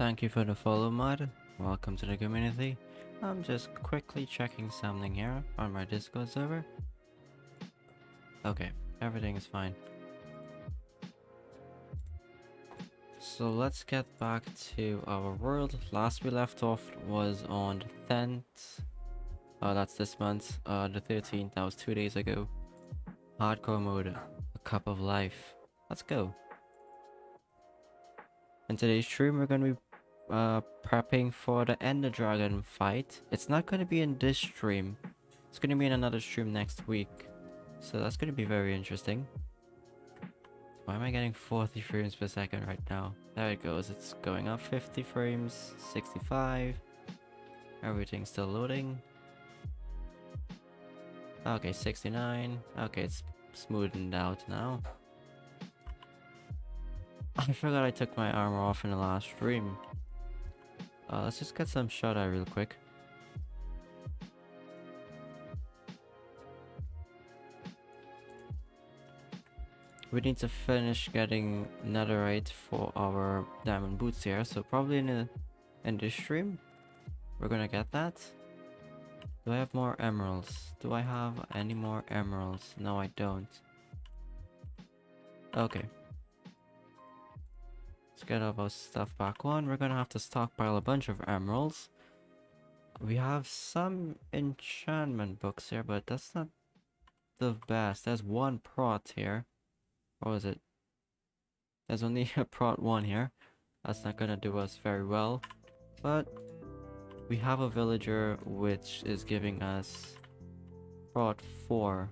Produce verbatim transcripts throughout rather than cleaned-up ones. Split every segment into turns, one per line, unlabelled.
Thank you for the follow, mod. Welcome to the community. I'm just quickly checking something here on my Discord server. Okay, everything is fine. So let's get back to our world. Last we left off was on the tenth. Uh, that's this month. Uh, the thirteenth, that was two days ago. Hardcore mode, a cup of life. Let's go. In today's stream, we're gonna be uh, prepping for the Ender Dragon fight. It's not gonna be in this stream. It's gonna be in another stream next week. So that's gonna be very interesting. Why am I getting forty frames per second right now? There it goes. It's going up fifty frames, sixty-five. Everything's still loading. Okay, sixty-nine. Okay, it's smoothened out now. I forgot I took my armor off in the last stream. Uh, let's just get some shut eye real quick. We need to finish getting netherite for our diamond boots here, so probably in, a, in this stream we're gonna get that. Do I have more emeralds? Do I have any more emeralds? No, I don't. Okay. Let's get all our stuff back on. We're gonna have to stockpile a bunch of emeralds. We have some enchantment books here, but that's not the best. There's one prot here. Or is it? There's only a prot one here. That's not gonna do us very well. But we have a villager which is giving us prot four.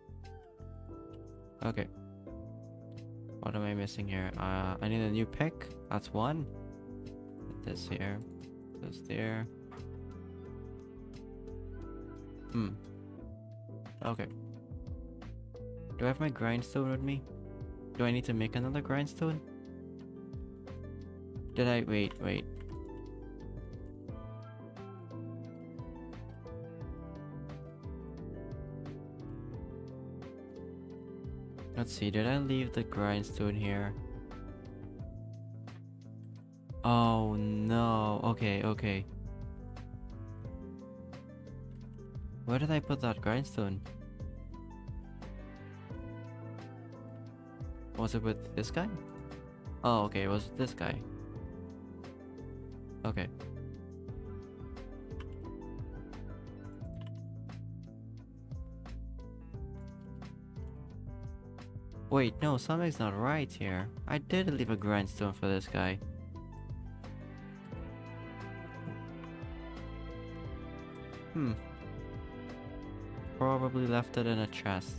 Okay. What am I missing here? Uh, I need a new pick. That's one. Put this here. This there. Hmm. Okay. Do I have my grindstone with me? Do I need to make another grindstone? Did I? Wait, wait. Let's see, did I leave the grindstone here? Oh no, okay, okay. Where did I put that grindstone? Was it with this guy? Oh, okay, it was with this guy. Okay. Wait, no, something's not right here. I did leave a grindstone for this guy. Hmm. Probably left it in a chest.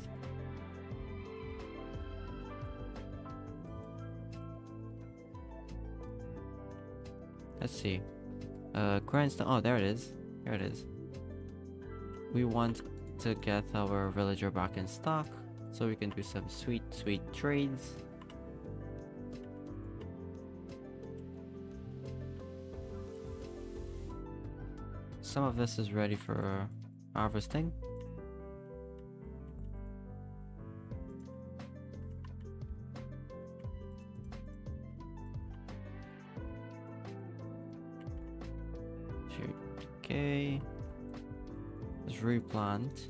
Let's see. Uh, grindstone. Oh, there it is. There it is. We want to get our villager back in stock, so we can do some sweet, sweet trades. Some of this is ready for harvesting. Shoot. Okay. Let's replant.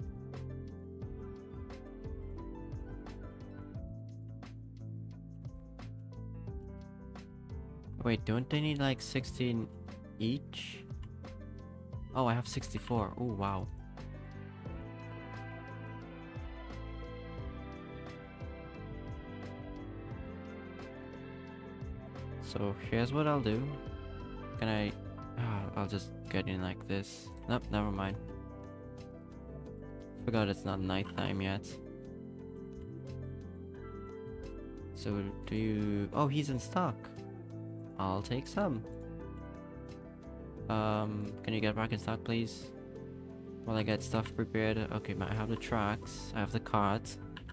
Wait, don't they need like sixteen each? Oh, I have sixty-four. Oh, wow. So here's what I'll do. Can I... Oh, I'll just get in like this. Nope, never mind. Forgot it's not nighttime yet. So do you... Oh, he's in stock. I'll take some. Um, can you get back in stock, please? While I get stuff prepared. Okay, I have the tracks. I have the cards.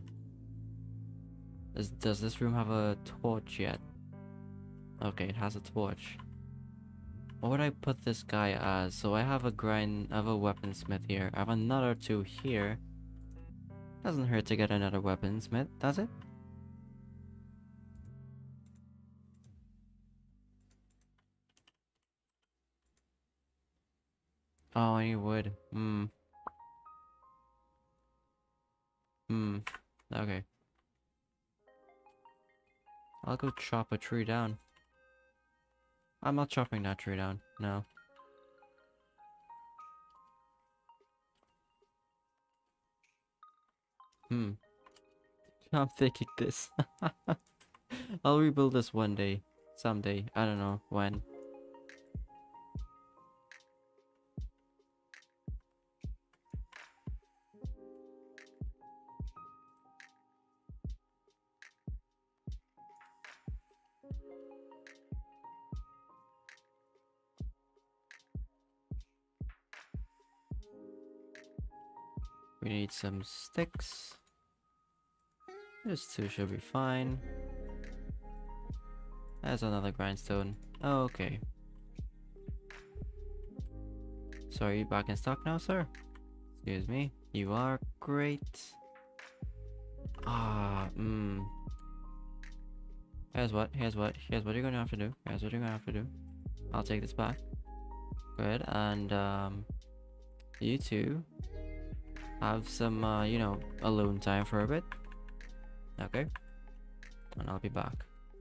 Does, does this room have a torch yet? Okay, it has a torch. What would I put this guy as? So I have a grind, I have a weaponsmith here. I have another two here. Doesn't hurt to get another weaponsmith, does it? Oh, I need wood. Hmm. Hmm. Okay. I'll go chop a tree down. I'm not chopping that tree down. No. Hmm. I'm thinking this. I'll rebuild this one day. Someday. I don't know when. We need some sticks. This two should be fine. There's another grindstone. Okay. So are you back in stock now, sir? Excuse me. You are great. Ah, hmm. Here's what, here's what, here's what you're gonna have to do. Here's what you're gonna have to do. I'll take this back. Good, and um, you two have some, uh, you know, alone time for a bit. Okay. And I'll be back.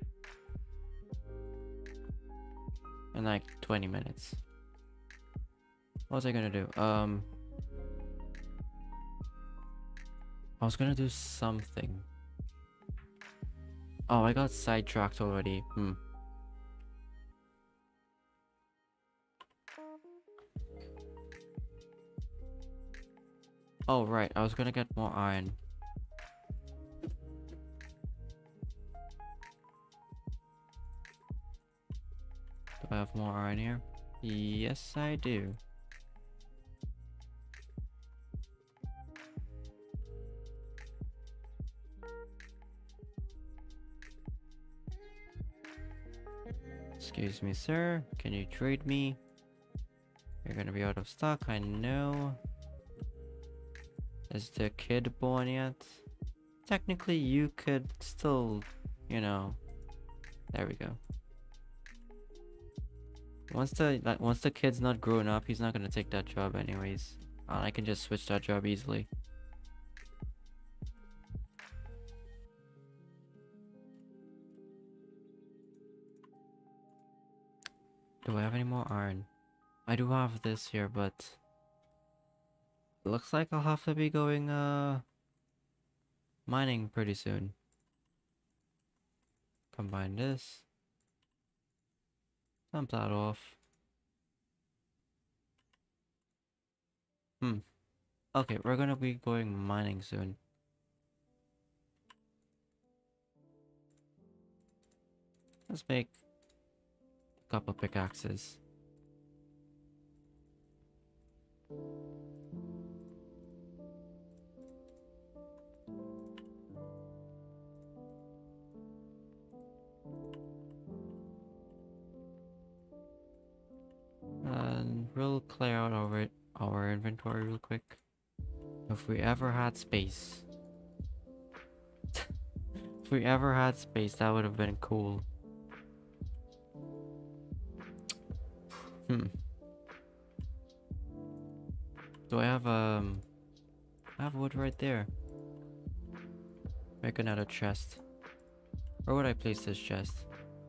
In like twenty minutes. What was I gonna do? Um, I was gonna do something. Oh, I got sidetracked already. Hmm. Oh, right. I was gonna get more iron. Do I have more iron here? Yes, I do. Excuse me, sir. Can you trade me? You're gonna be out of stock, I know. Is the kid born yet? Technically, you could still, you know. There we go. Once the like, once the kid's not grown up, he's not gonna take that job anyways. And I can just switch that job easily. Do I have any more iron? I do have this here, but looks like I'll have to be going uh mining pretty soon. Combine this. Dump that off. Hmm. Okay, we're gonna be going mining soon. Let's make a couple pickaxes. And we'll clear out our, our inventory real quick. If we ever had space. If we ever had space, that would have been cool. Hmm. Do I have um I have wood right there. Make another chest. Where would I place this chest?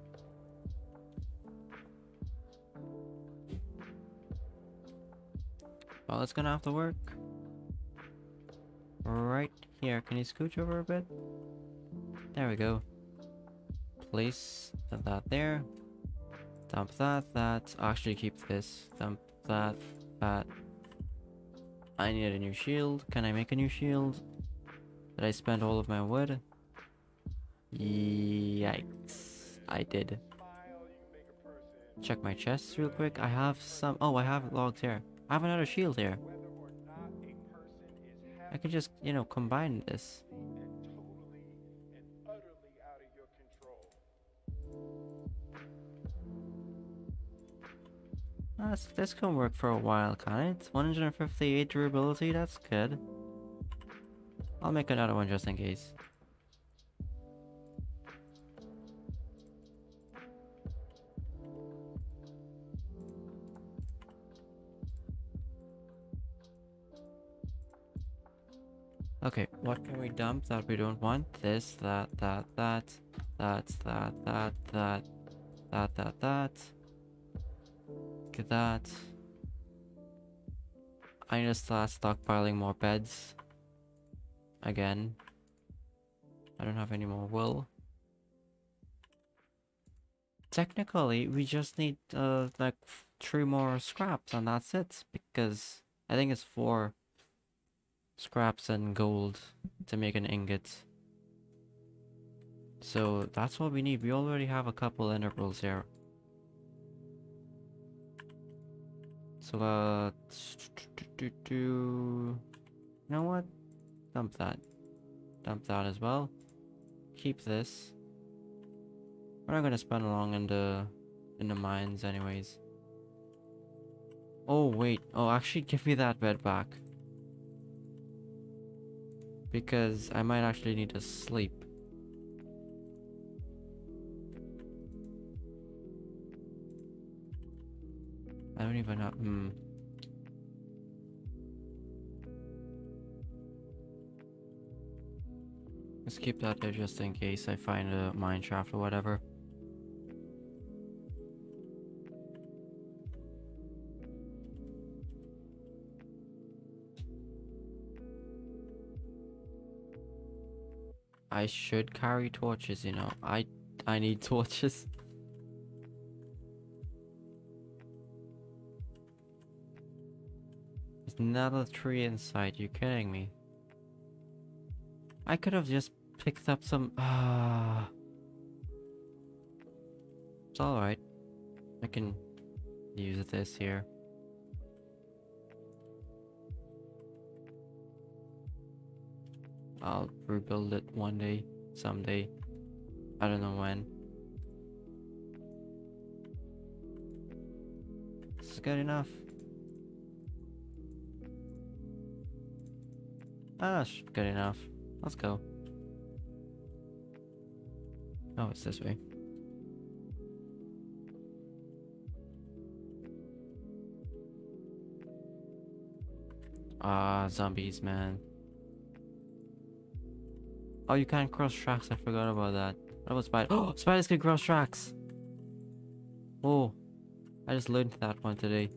Well, it's gonna have to work. Right here. Can you scooch over a bit? There we go. Place that there. Dump that, that. Actually keep this. Dump that, that. I need a new shield. Can I make a new shield? Did I spend all of my wood? Yikes. I did. Check my chests real quick. I have some. Oh, I have logs here. I have another shield here. I could just, you know, combine this. That's, this can work for a while, can't it? one hundred fifty-eight durability, that's good. I'll make another one just in case. Okay, what can we dump that we don't want? This, that, that, that, that, that, that, that, that, that, that. Get that. I need to start stockpiling more beds. Again. I don't have any more wool. Technically, we just need uh like three more scraps and that's it. Because I think it's four scraps and gold to make an ingot. So that's what we need. We already have a couple intervals here. So uh, do, do, you know what? Dump that. Dump that as well. Keep this. We're not gonna spend long in the in the mines anyways. Oh wait. Oh, actually, give me that bed back. Because I might actually need to sleep. I don't even have. Hmm. Let's keep that there just in case I find a mine shaft or whatever. I should carry torches, you know. I I need torches. There's another tree in sight. You kidding me? I could have just picked up some. Ah, it's all right. I can use this here. I'll rebuild it one day, someday. I don't know when. This is good enough. Ah, that's good enough. Let's go. Oh, it's this way. Ah, zombies, man. Oh, you can't cross tracks. I forgot about that. What about spiders? Oh, spiders can cross tracks. Oh, I just learned that one today.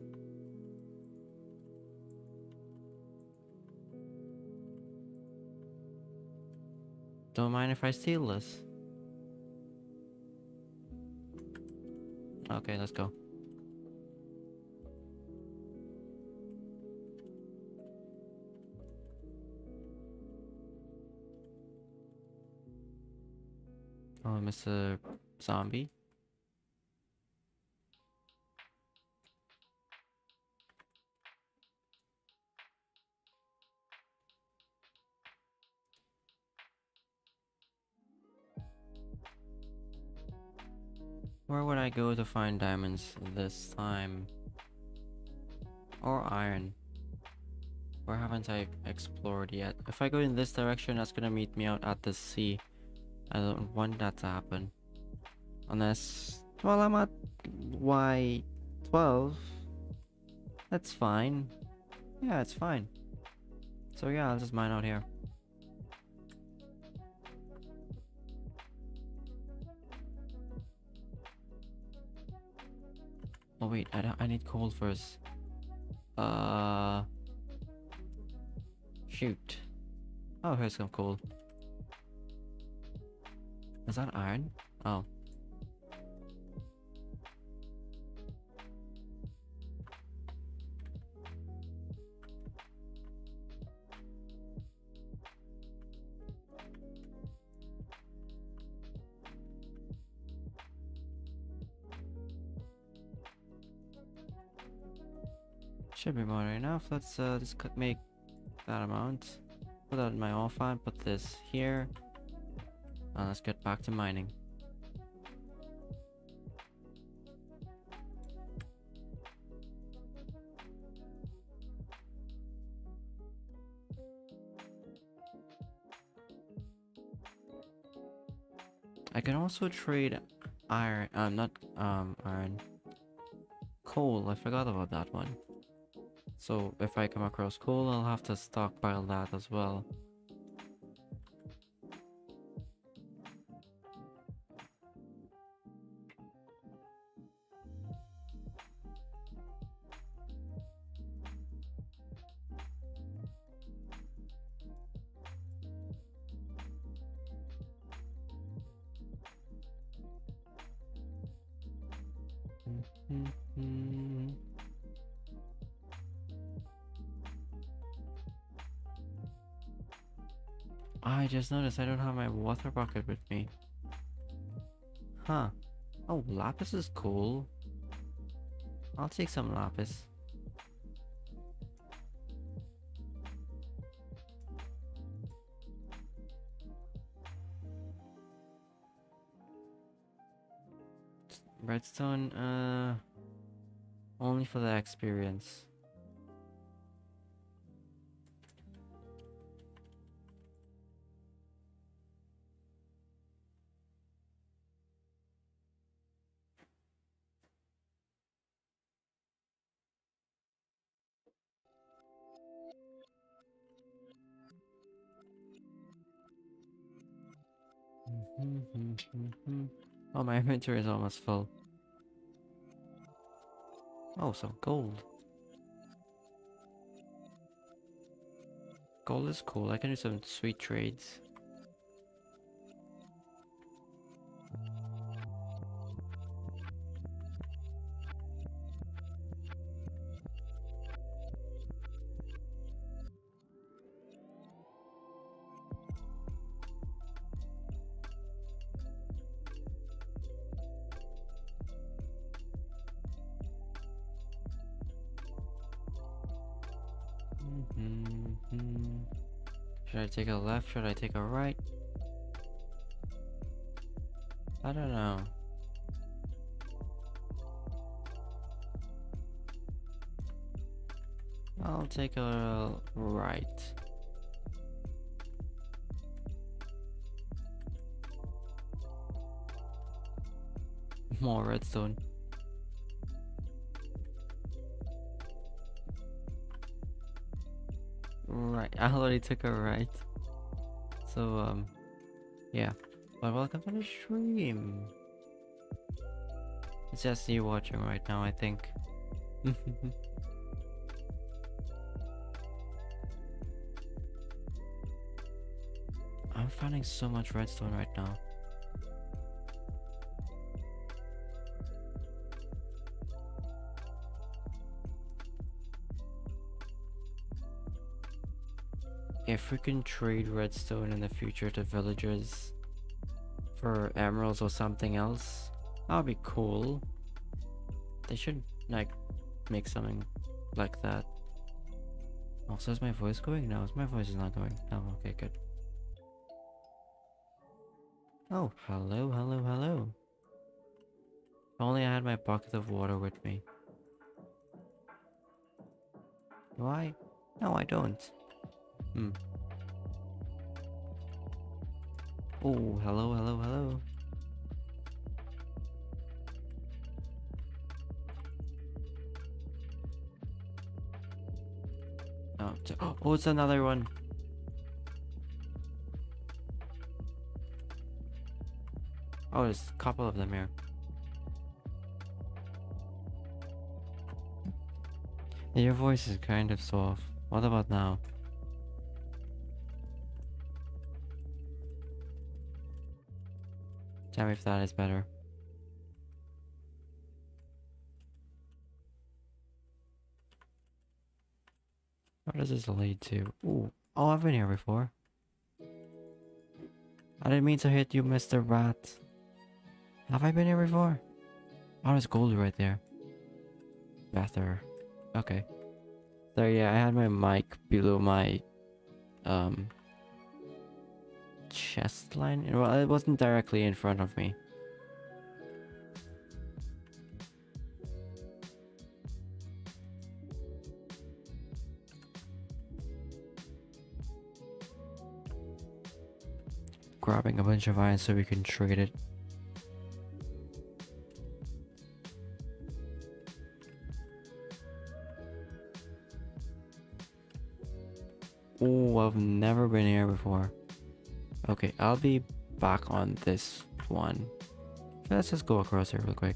Don't mind if I steal this. Okay, let's go. Oh, Mister Zombie. Where would I go to find diamonds this time? Or iron? Where haven't I explored yet? If I go in this direction, that's gonna meet me out at the sea. I don't want that to happen. Unless... Well, I'm at Y twelve. That's fine. Yeah, it's fine. So yeah, I'll just mine out here. Oh wait, I, don't- I need coal first. Uh... Shoot. Oh, here's some coal. Is that iron? Oh. Should be more than enough. Let's uh, just cut- make that amount. Put that in my ore farm. Put this here. And let's get back to mining. I can also trade iron. Um, not um iron. Coal. I forgot about that one. So if I come across coal, I'll have to stockpile that as well. I just noticed I don't have my water bucket with me. Huh. Oh, lapis is cool. I'll take some lapis. Redstone, uh, only for the experience. Oh, my inventory is almost full. Oh, some gold. Gold is cool. I can do some sweet trades. Mm-hmm. Should I take a left? Should I take a right? I don't know. I'll take a right. More redstone. Right, I already took a right. So, um, yeah. But welcome to the stream. It's just you watching right now, I think. I'm finding so much redstone right now. If we can trade redstone in the future to villagers for emeralds or something else, that'll be cool. They should like make something like that. Also, is my voice going? No, my voice is not going. Oh, okay, good. Oh, hello, hello, hello. If only I had my bucket of water with me. Do I? No, I don't. Hmm. Oh, hello, hello, hello. Oh, t oh, it's another one. Oh, there's a couple of them here. Your voice is kind of soft. What about now? Tell me if that is better. What does this lead to? Ooh. Oh, I've been here before. I didn't mean to hit you, Mister Rat. Have I been here before? Oh, there's gold right there. Better. Okay. So yeah, I had my mic below my um chest line. Well, it wasn't directly in front of me. Grabbing a bunch of iron so we can trade it. Oh, I've never been here before. Okay, I'll be back on this one. Let's just go across here real quick.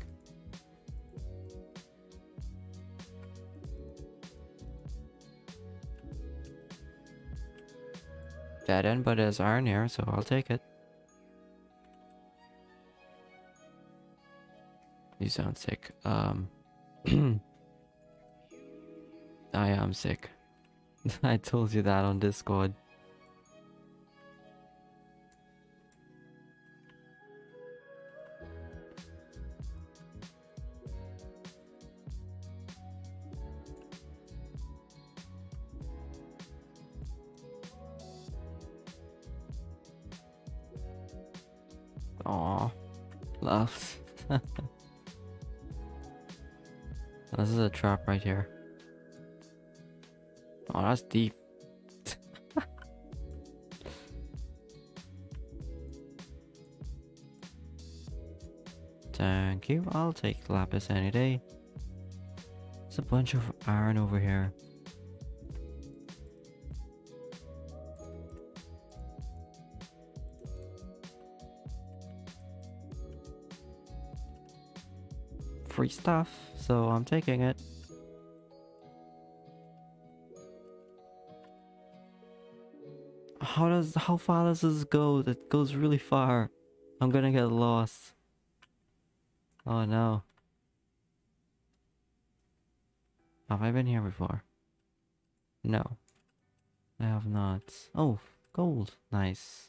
Dead end, but there's iron here, so I'll take it. You sound sick. Um, I am sick. I told you that on Discord. Aw, left. This is a trap right here. Oh, that's deep. Thank you. I'll take lapis any day. There's a bunch of iron over here. Free stuff, so I'm taking it. How does how far does this go? It goes really far. I'm gonna get lost. Oh no. Have I been here before? No. I have not. Oh, gold. Nice.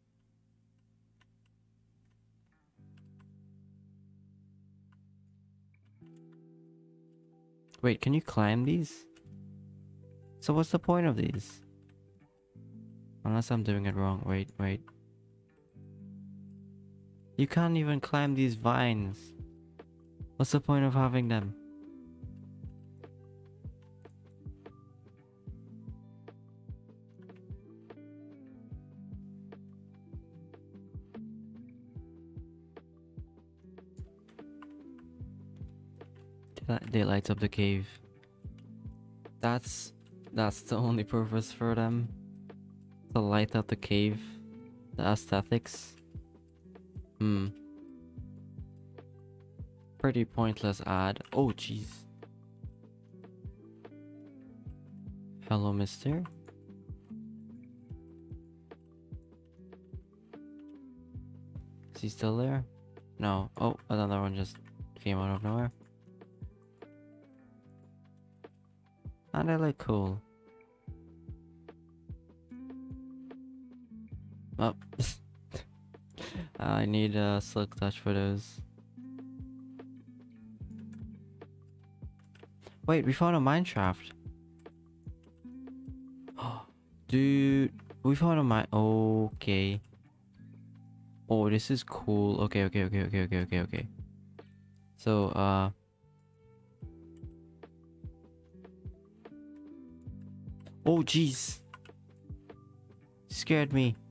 Wait, can you climb these? So what's the point of these? Unless I'm doing it wrong. Wait, wait. You can't even climb these vines. What's the point of having them? They light up the cave. That's that's the only purpose for them. To light up the cave. The aesthetics. Hmm. Pretty pointless ad. Oh jeez. Hello, mister. Is he still there? No. Oh, another one just came out of nowhere. And they look cool. Oh. I need a silk touch for those. Wait, we found a mine shaft. Dude, we found a mine. Okay. Oh, this is cool. Okay, okay, okay, okay, okay, okay, okay. So, uh. Oh, jeez. Scared me.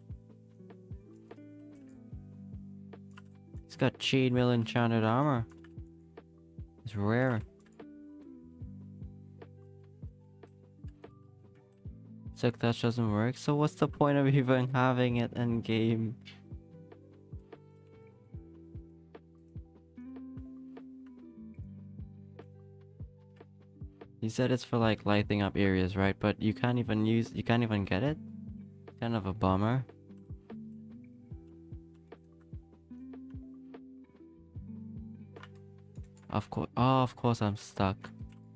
It's got chainmail enchanted armor. It's rare. Silk touch doesn't work, so what's the point of even having it in game? You said it's for like lighting up areas, right? But you can't even use, you can't even get it? Kind of a bummer. Of course, oh, of course I'm stuck.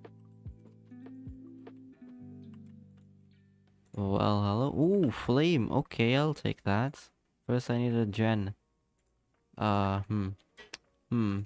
Well, hello. Ooh, flame. Okay, I'll take that. First I need a gen. Uh, hmm. Hmm.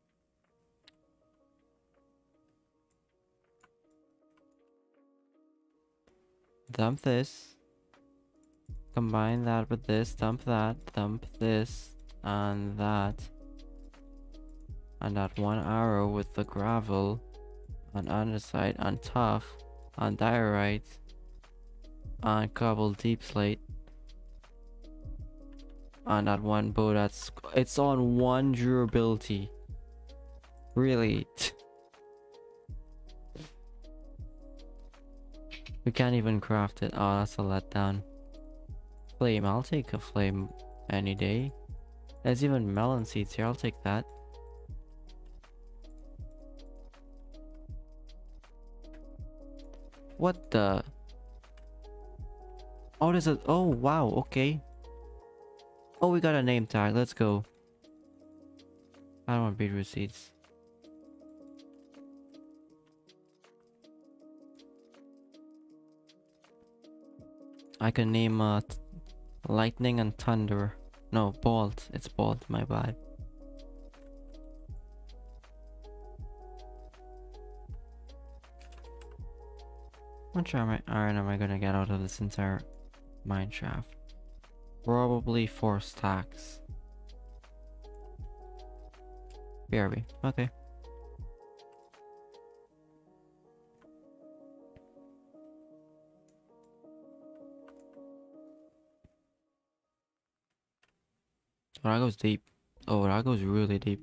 Dump this. Combine that with this. Dump that. Dump this. And that. And that one arrow with the gravel. On andesite. And tough. And diorite. And cobble deep slate. And that one bow that's... It's on one durability. Really? We can't even craft it. Oh, that's a letdown. Flame. I'll take a flame any day. There's even melon seeds here. I'll take that. What the... Oh, there's a... Oh, wow. Okay. Oh, we got a name tag. Let's go. I don't want beetroot seeds. I can name uh, th- lightning and thunder. No, bolt. It's bolt, my bad. How much am I, iron am I gonna get out of this entire mine shaft? Probably four stacks. B R B. Okay. Oh, that goes deep. Oh, that goes really deep.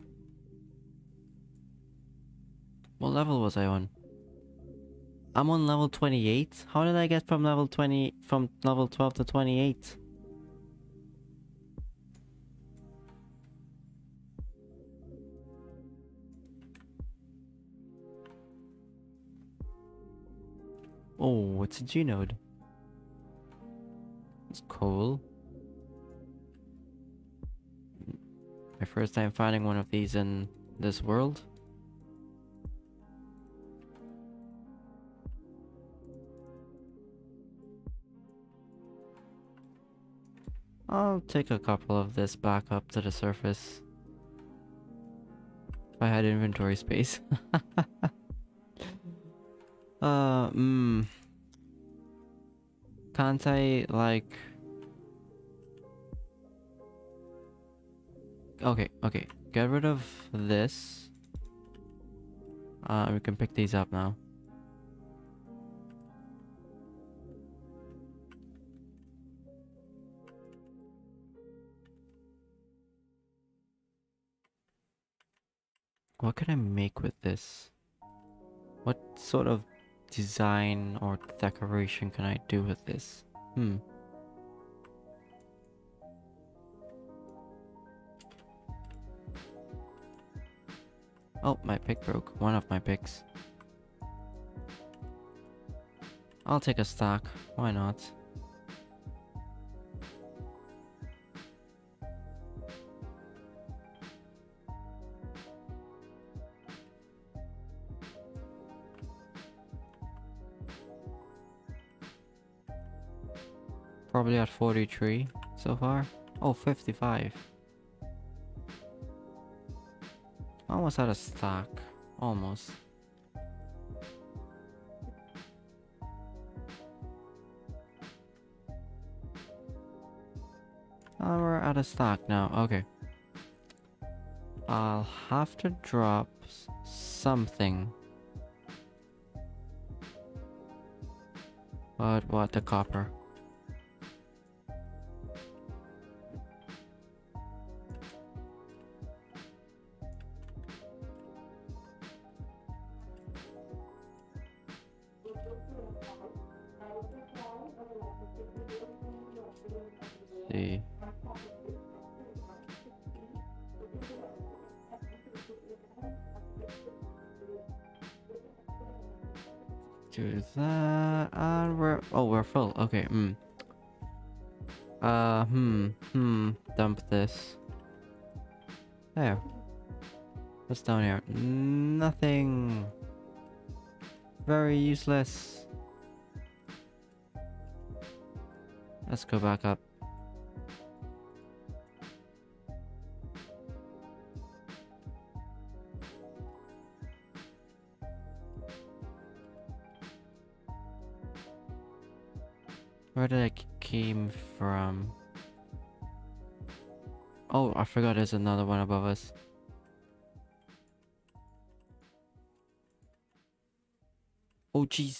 What level was I on? I'm on level twenty-eight? How did I get from level twenty, from level twelve to twenty-eight? Oh, it's a G-node. It's cool. My first time finding one of these in this world. I'll take a couple of this back up to the surface. If I had inventory space. uh, hmm. Can't I, like... Okay, okay. Get rid of this. Uh, we can pick these up now. What can I make with this? What sort of design or decoration can I do with this? Hmm. Oh, my pick broke. One of my picks. I'll take a stack. Why not? Probably at forty-three so far. Oh, fifty-five. Almost at a stack. Almost. Oh, we're at a stack now. Okay. I'll have to drop s- something. But what? The copper. See. Do that, and we're oh we're full. Okay. Hmm. Uh. Hmm. Hmm. Dump this. There. What's down here? Nothing. Very useless. Let's go back up. Where did I c- came from? Oh, I forgot there's another one above us. Oh, jeez.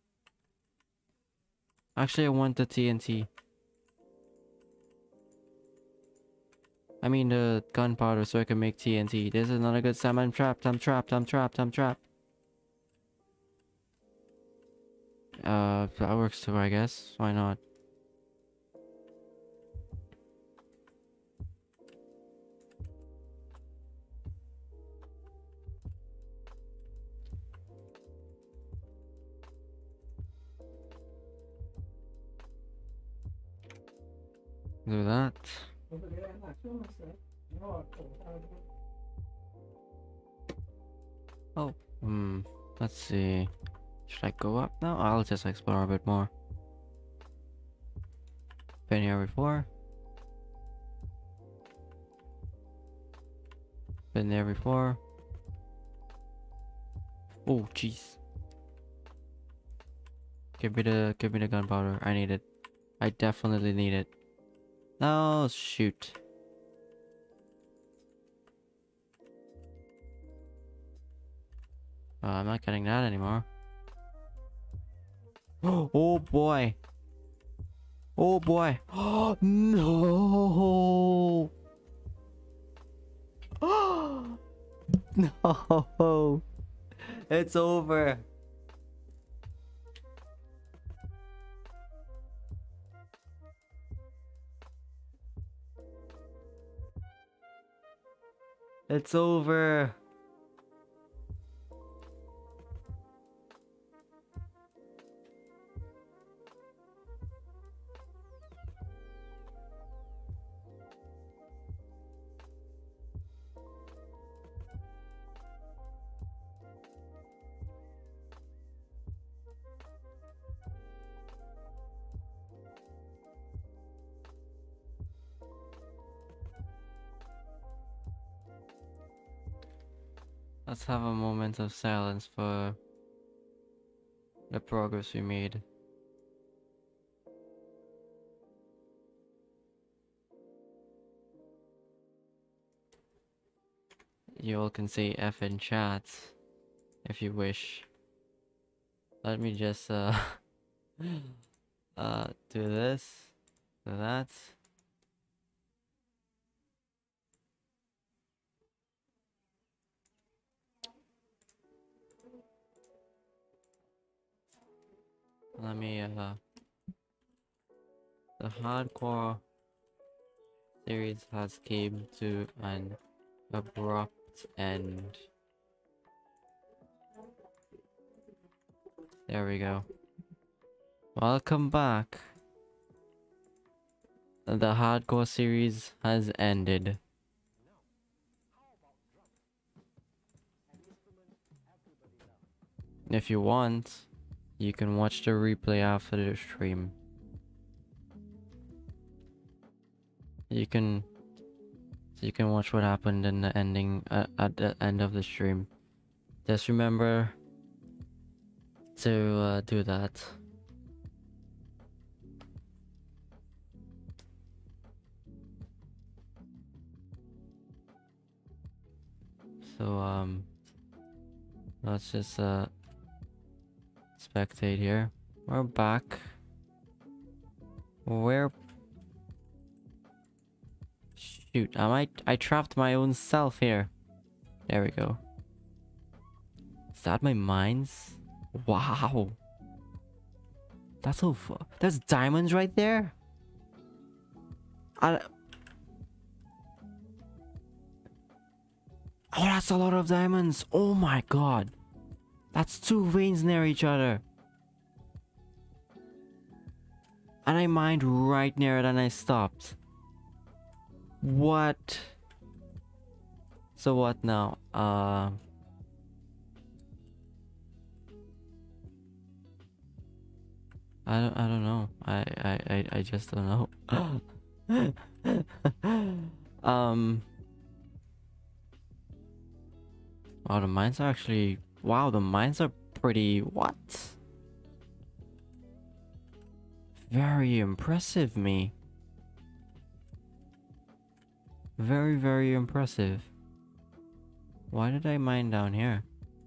Actually, I want the T N T. I mean the gunpowder so I can make T N T. This is not a good time. I'm trapped. I'm trapped. I'm trapped. I'm trapped. Uh, that works too, I guess. Why not? Do that. Oh, hmm. Let's see. Should I go up now? I'll just explore a bit more. Been here before. Been there before. Oh, jeez. Give me the, give me the gunpowder. I need it. I definitely need it. No, shoot. Uh, I'm not getting that anymore. Oh boy. Oh boy. Oh no. No. It's over. It's over. Let's have a moment of silence for the progress we made. You all can say F in chat if you wish. Let me just uh uh do this, do that. Let me uh the hardcore series has came to an abrupt end. There we go. Welcome back. The hardcore series has ended. If you want, you can watch the replay after the stream. You can you can watch what happened in the ending uh, at the end of the stream. Just remember to uh, do that. So um let's just uh spectate here. We're back. We're shoot, I might I trapped my own self here. There we go. Is that my mines? Wow. That's so fu- there's diamonds right there. I Oh, that's a lot of diamonds. Oh my god. That's two veins near each other. And I mined right near it and I stopped. What? So what now? Uh... I don't, I don't know. I, I, I, I just don't know. um... Wow, the mines are actually... Wow, the mines are pretty... What? Very impressive, me. Very, very impressive. Why did I mine down here?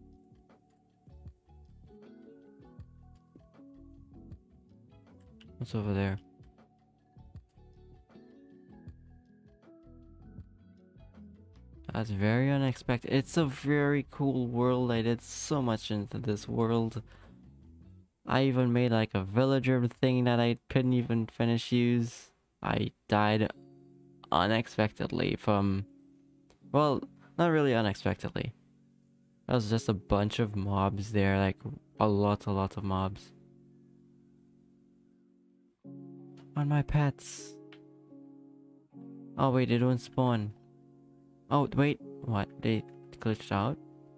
What's over there? That's very unexpected. It's a very cool world. I did so much into this world. I even made like a villager thing that I couldn't even finish use. I died unexpectedly from... Well, not really unexpectedly. There was just a bunch of mobs there, like a lot, a lot of mobs. On my pets. Oh wait, they don't spawn. Oh wait, what? They glitched out?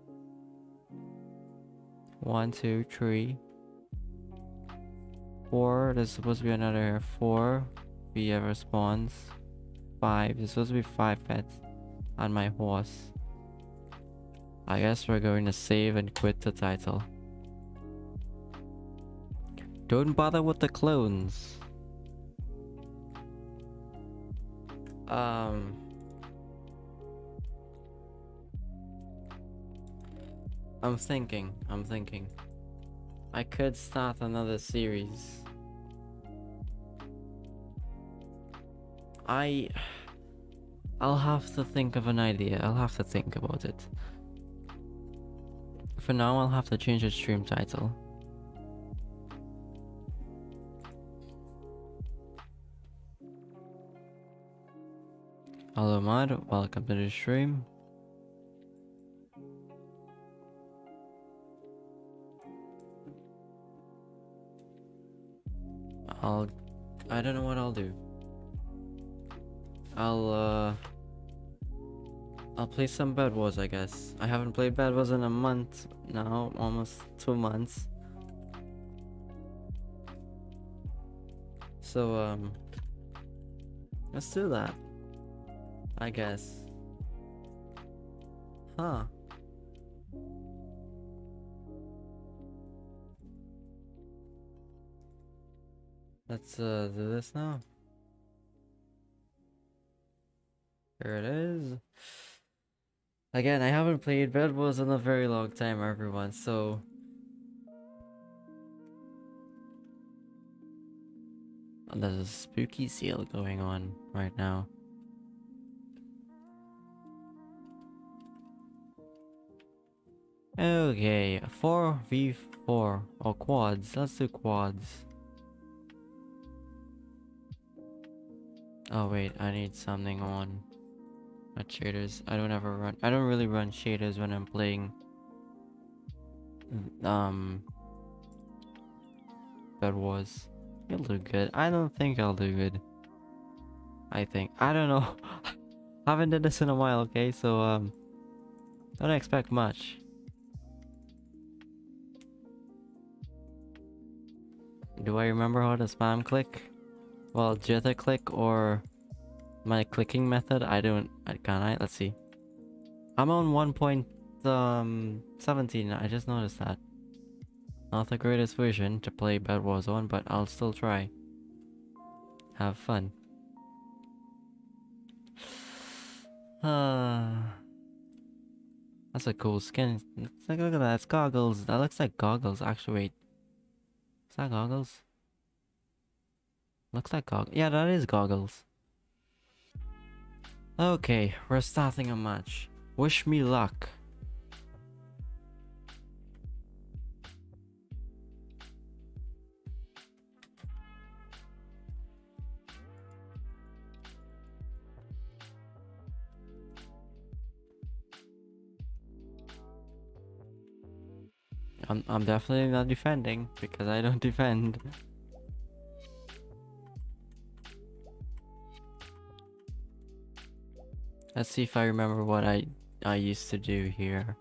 One, two, three. Four. There's supposed to be another four. he ever spawns. Five. There's supposed to be five pets on my horse. I guess we're going to save and quit the title. Don't bother with the clones. Um... I'm thinking, I'm thinking. I could start another series. I... I'll have to think of an idea. I'll have to think about it. For now, I'll have to change the stream title. Hello, Mad. Welcome to the stream. I'll... I don't know what I'll do. I'll, uh... I'll play some Bed Wars, I guess. I haven't played Bed Wars in a month now. Almost two months. So, um... let's do that. I guess. Huh. Let's uh, do this now. Here it is. Again, I haven't played Bed Wars in a very long time, everyone, so... There's a spooky seal going on right now. Okay, four v four, or quads. Let's do quads. Oh wait, I need something on. Not shaders. I don't ever run. I don't really run shaders when I'm playing. Um. Bed Wars. You'll do good. I don't think I'll do good. I think. I don't know. Haven't done this in a while. Okay, so um. Don't expect much. Do I remember how to spam click? Well, jitter click or my clicking method? I don't. I can I? Let's see. I'm on one point seventeen. I just noticed that. Not the greatest version to play Bed Wars on, but I'll still try. Have fun. Uh, that's a cool skin. Look, look at that. It's goggles. That looks like goggles. Actually, wait. Is that goggles? Looks like goggles. Yeah, that is goggles. Okay, we're starting a match. Wish me luck. I'm I'm definitely not defending because I don't defend. Let's see if I remember what I I used to do here.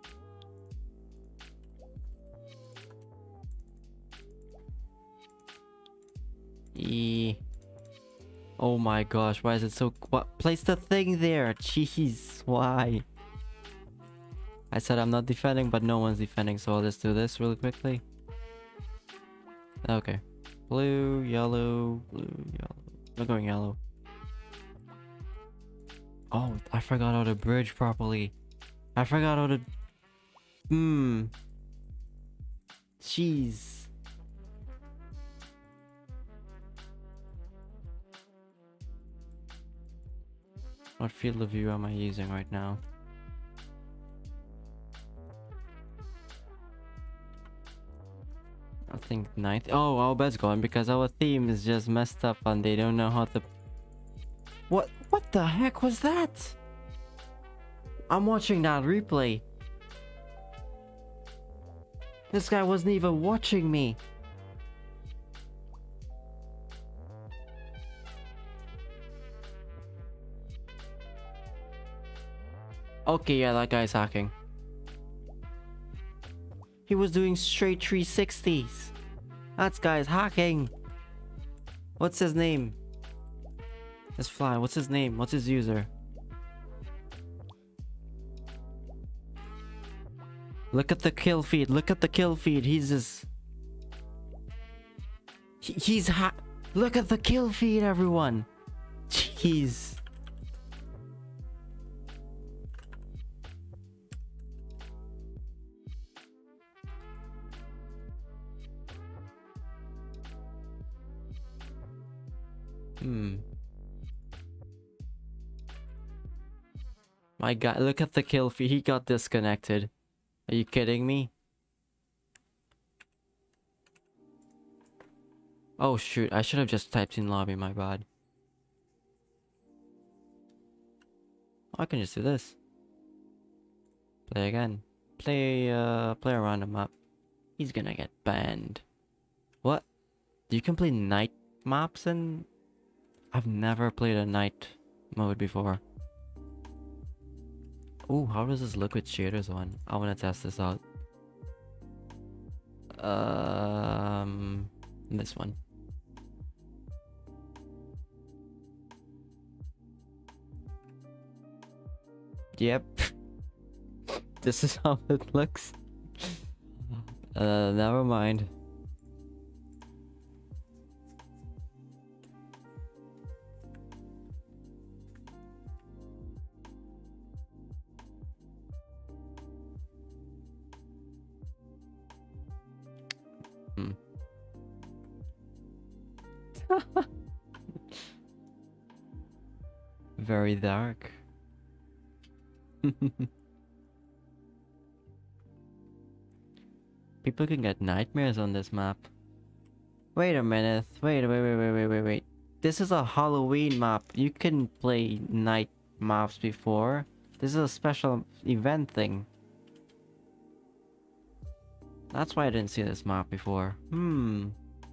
E. Oh my gosh, why is it so... What? Place the thing there! Jeez, why? I said I'm not defending, but no one's defending, so I'll just do this really quickly. Okay. Blue, yellow, blue, yellow. We're going yellow. Oh, I forgot how to bridge properly. I forgot how to... Hmm. Jeez. What field of view am I using right now? I think ninth. Oh, our bed's gone because our theme is just messed up and they don't know how to... What? What the heck was that? I'm watching that replay. This guy wasn't even watching me. Okay, yeah, that guy's hacking. He was doing straight three sixties. That guy's hacking. What's his name? Let's fly. What's his name? What's his user? Look at the kill feed. Look at the kill feed. He's just... He, he's ha- Look at the kill feed, everyone. Jeez. Hmm. My god, look at the kill feed. He got disconnected. Are you kidding me? Oh shoot, I should have just typed in lobby, my bad. I can just do this. Play again. Play, uh, play a random map. He's gonna get banned. What? You can play night maps and... I've never played a night mode before. Ooh, how does this look with shaders on? I wanna test this out. Um, this one. Yep. This is how it looks. Uh, never mind. Hmm. Very dark. People can get nightmares on this map. Wait a minute. Wait, wait, wait, wait, wait, wait, wait. This is a Halloween map. You can play night maps before. This is a special event thing. That's why I didn't see this map before. Hmm.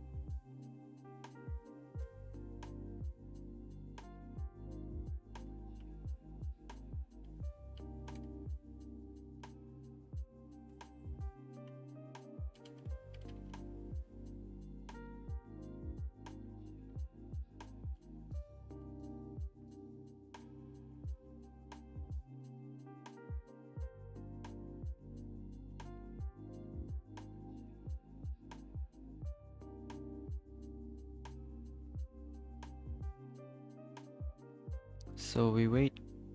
So we wait.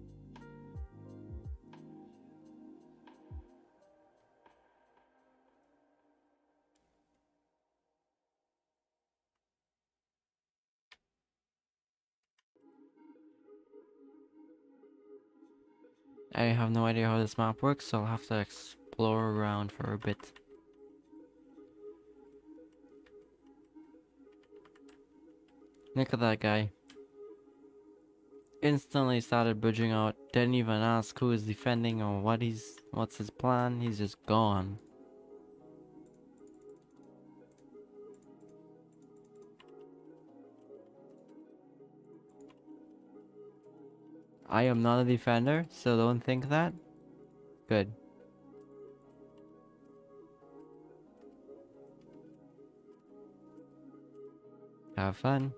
I have no idea how this map works, so I'll have to explore around for a bit. Look at that guy. Instantly started bridging out, didn't even ask who is defending or what he's what's his plan, he's just gone. I am not a defender, so don't think that. Good. Have fun.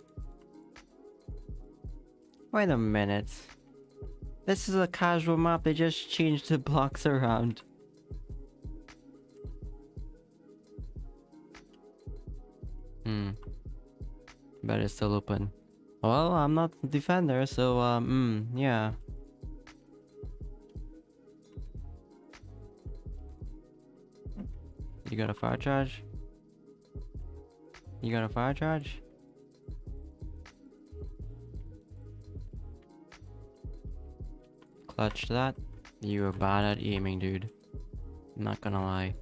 Wait a minute. This is a casual map, they just changed the blocks around. Hmm. But it's still open. Well, I'm not a defender, so, um, mm, yeah. You got a fire charge? You got a fire charge? Clutch that. You were bad at aiming, dude. I'm not gonna lie.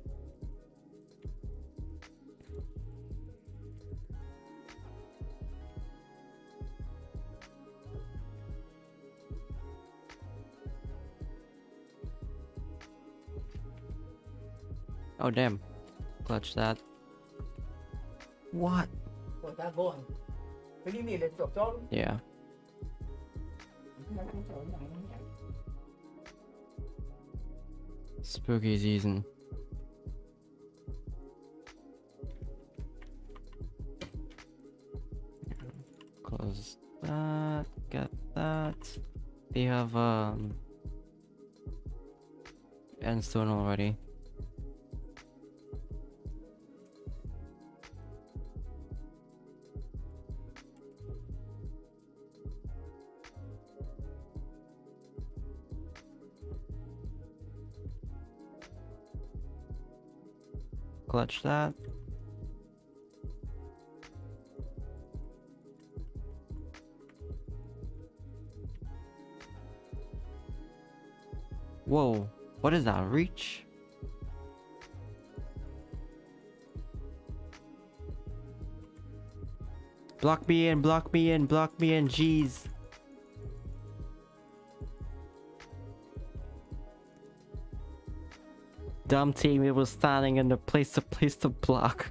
Oh damn. Clutch that. What? Yeah. Spooky season. Close that. Get that. They have um endstone already. Clutch that. Whoa, what is that? Reach? Block me in, block me in, block me in, jeez. Dumb team, it was standing in the place to place to block.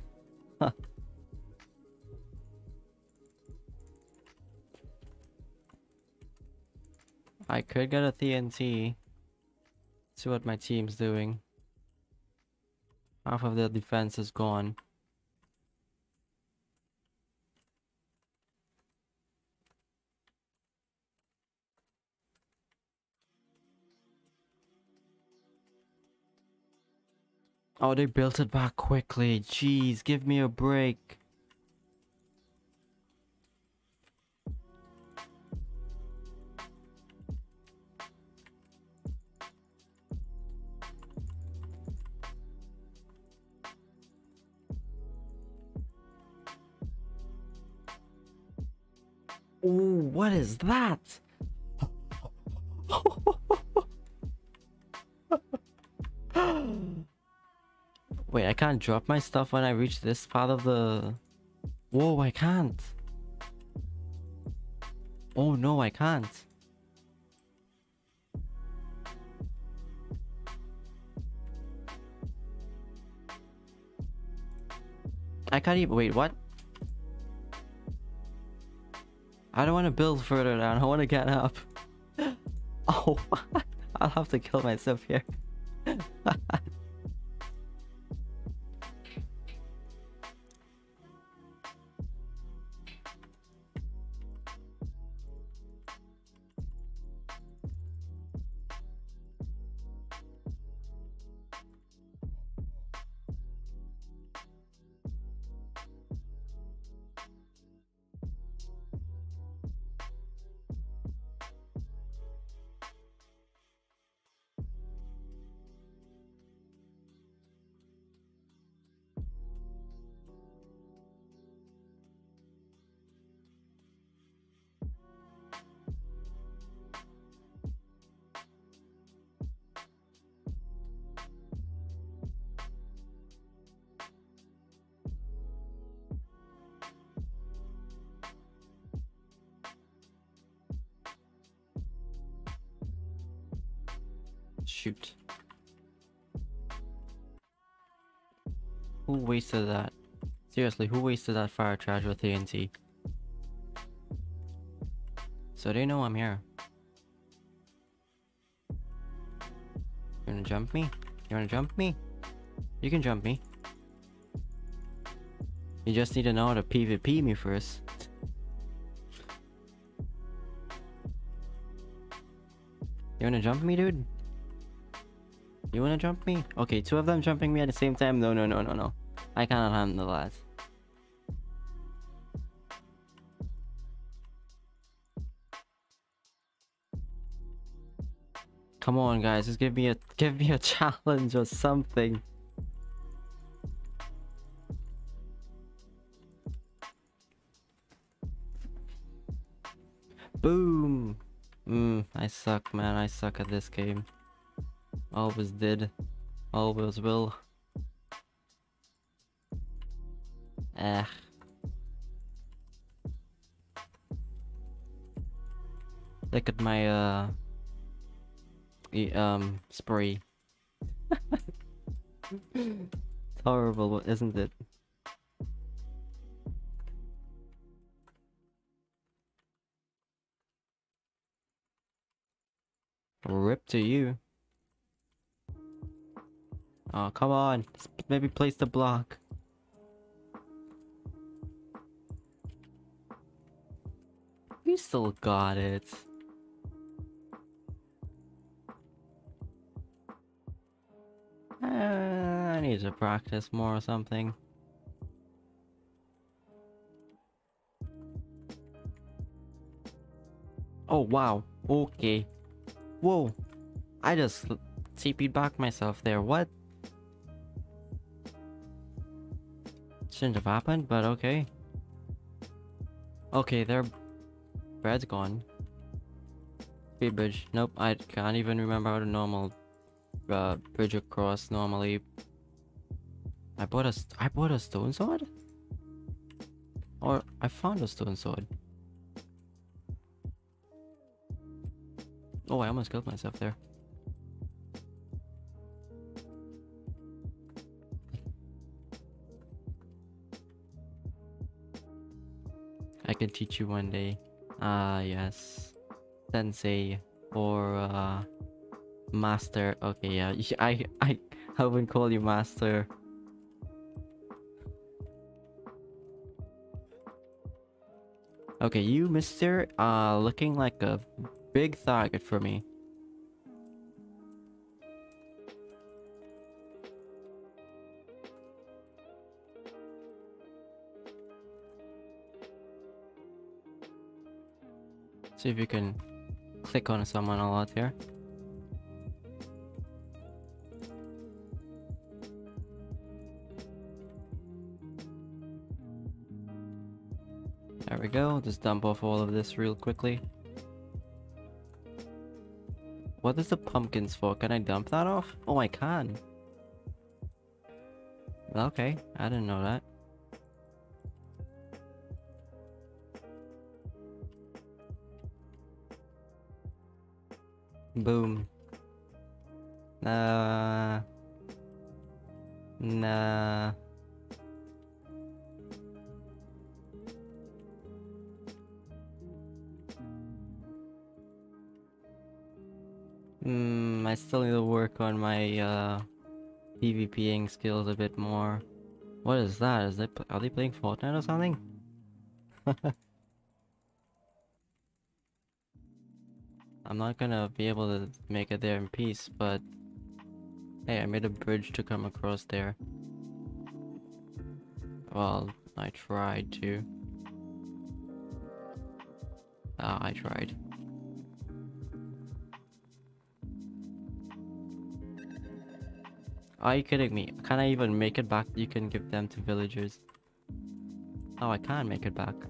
I could get a T N T. See what my team's doing. Half of their defense is gone. Oh, they built it back quickly. Jeez, give me a break. Ooh, what is that? Wait, I can't drop my stuff when I reach this part of the... Whoa, I can't. Oh no, I can't. I can't even... Wait, what? I don't want to build further down. I want to get up. Oh, I'll have to kill myself here. Shoot. Who wasted that? Seriously, who wasted that fire charge with T N T? So they know I'm here. You wanna jump me? You wanna jump me? You can jump me. You just need to know how to PvP me first. You wanna jump me, dude? You wanna jump me? Okay, two of them jumping me at the same time? No, no, no, no, no. I cannot handle that. Come on, guys, just give me a give me a challenge or something. Boom. Mm, I suck, man. I suck at this game. Always did. Always will. Eh. Look at my uh e um spray. It's horrible, isn't it? Rip to you. Oh, come on. Maybe place the block. You still got it. Uh, I need to practice more or something. Oh wow, okay. Whoa, I just T P'd back myself there, what? Shouldn't have happened, but okay. Okay, their bread's gone. Speed bridge, nope, I can't even remember how to normal uh, bridge across normally. I bought a, I bought a stone sword? Or I found a stone sword. Oh, I almost killed myself there. I can teach you one day. Ah, yes. Sensei or uh, master. Okay, yeah. I, I, I wouldn't call you master. Okay, you, mister, uh, looking like a big target for me. See if you can click on someone a lot here. There we go. Just dump off all of this real quickly. What is the pumpkins for? Can I dump that off? Oh, I can. Okay, I didn't know that. Boom. Nah. Nah. Hmm, I still need to work on my uh PvPing skills a bit more. What is that? Is they are they playing Fortnite or something? I'm not gonna be able to make it there in peace, but hey, I made a bridge to come across there. Well, I tried to. Ah, I tried. Are you kidding me? Can I even make it back? You can give them to villagers. Oh, I can't make it back.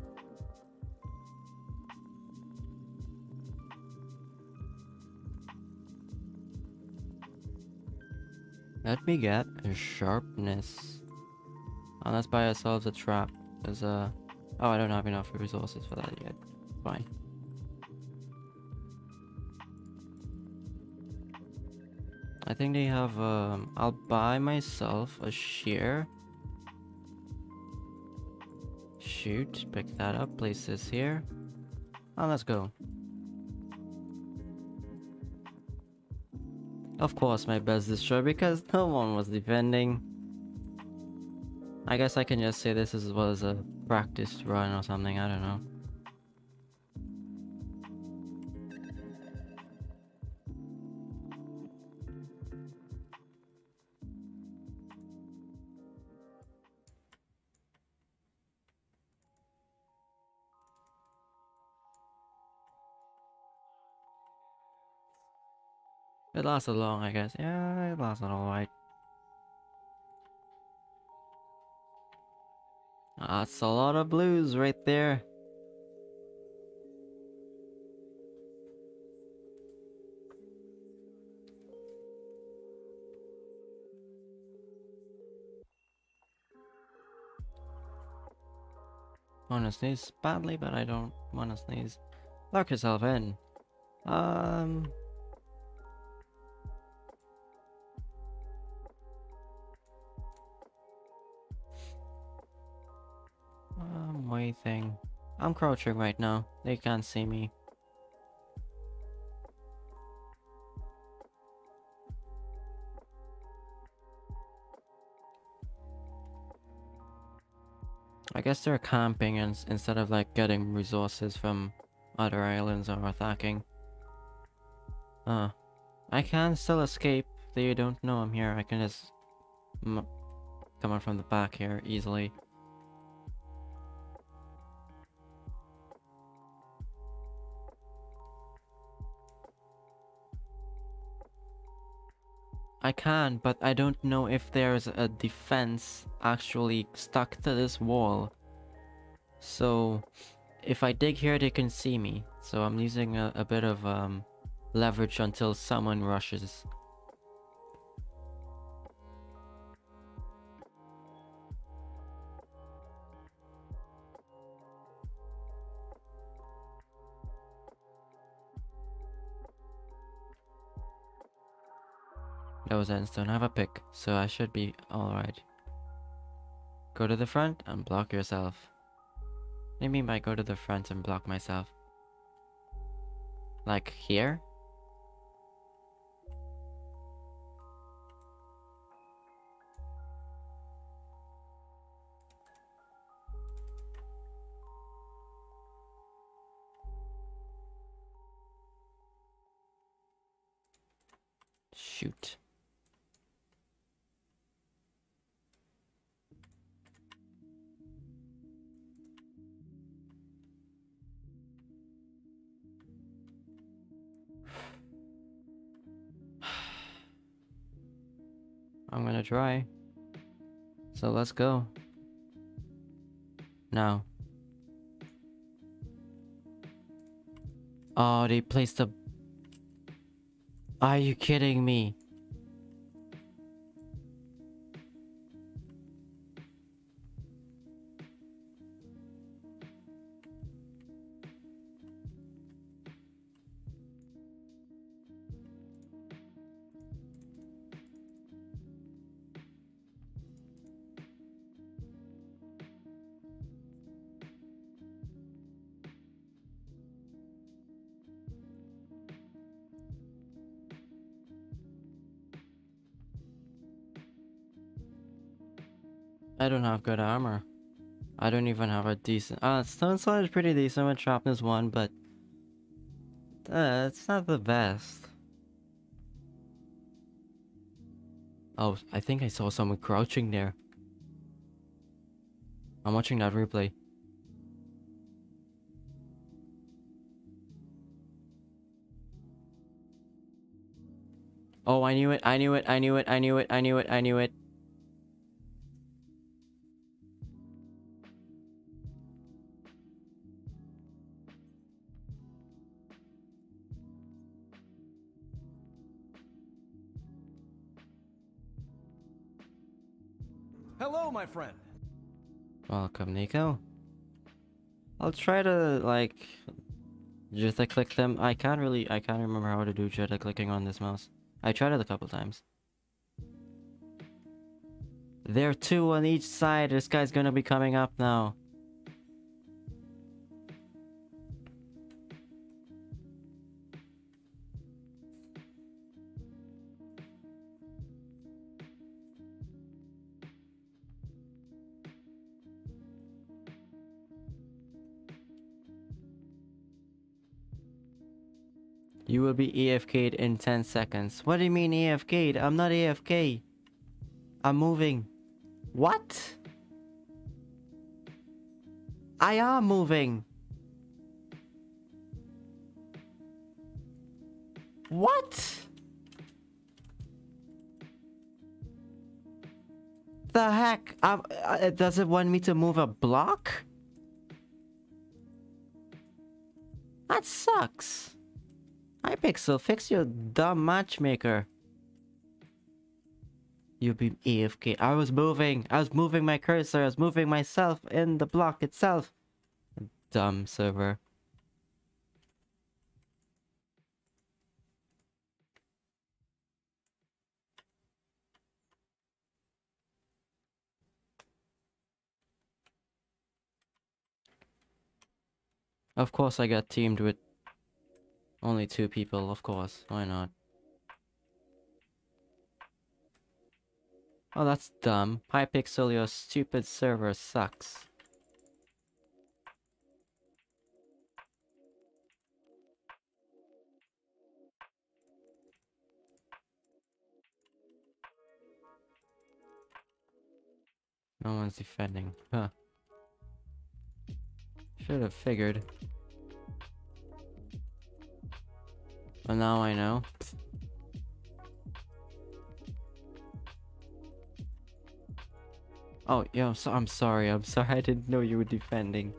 Let me get a sharpness. Oh, let's buy ourselves a trap. There's a... Oh, I don't have enough resources for that yet. Fine. I think they have, um... I'll buy myself a shear. Shoot, pick that up, place this here. Oh, let's go. Of course, my best destroyer because no one was defending. I guess I can just say this is, was a practice run or something, I don't know. It lasted long, I guess. Yeah, it lasted alright. That's a lot of blues right there. Wanna sneeze badly, but I don't wanna sneeze. Lock yourself in. Um... I'm waiting. I'm crouching right now. They can't see me. I guess they're camping in instead of like getting resources from other islands or attacking. Uh, I can still escape. They don't know I'm here. I can just m come on from the back here easily. I can, but I don't know if there's a defense actually stuck to this wall. So, if I dig here, they can see me. So I'm using a, a bit of um, leverage until someone rushes. That was endstone. I have a pick, so I should be alright. Go to the front and block yourself. What do you mean by go to the front and block myself? Like here? Shoot. I'm gonna try. So let's go. Now. Oh, they placed a... Are you kidding me? I don't have good armor. I don't even have a decent... Uh, Stone Sword is pretty decent with Sharpness one, but... Uh, it's not the best. Oh, I think I saw someone crouching there. I'm watching that replay. Oh, I knew it, I knew it, I knew it, I knew it, I knew it, I knew it.
Hello, my friend.
Welcome, Nico. I'll try to, like... Jitter click them. I can't really... I can't remember how to do jitter clicking on this mouse. I tried it a couple times. There are two on each side. This guy's gonna be coming up now. You will be A F K'd in ten seconds. What do you mean A F K'd? I'm not A F K. I'm moving. What? I am moving. What? The heck? Um, uh, does it want me to move a block? That sucks. Hypixel, fix your dumb matchmaker. You'll be A F K. I was moving. I was moving my cursor. I was moving myself in the block itself. Dumb server. Of course I got teamed with only two people, of course. Why not? Oh, that's dumb. Hypixel, your stupid server sucks. No one's defending. Huh. Should have figured. But now I know. Oh, yeah, I'm, so I'm sorry. I'm sorry. I didn't know you were defending.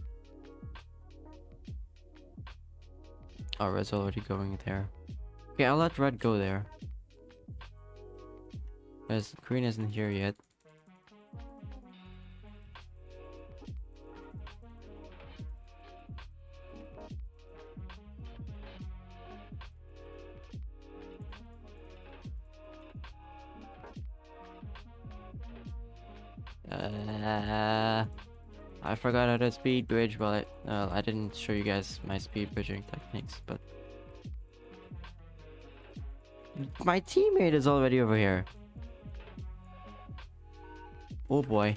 Oh, red's already going there. Okay, I'll let red go there. Because green isn't here yet. Uh, I forgot how to speed bridge. Well, I, uh, I didn't show you guys my speed bridging techniques, but... My teammate is already over here. Oh boy.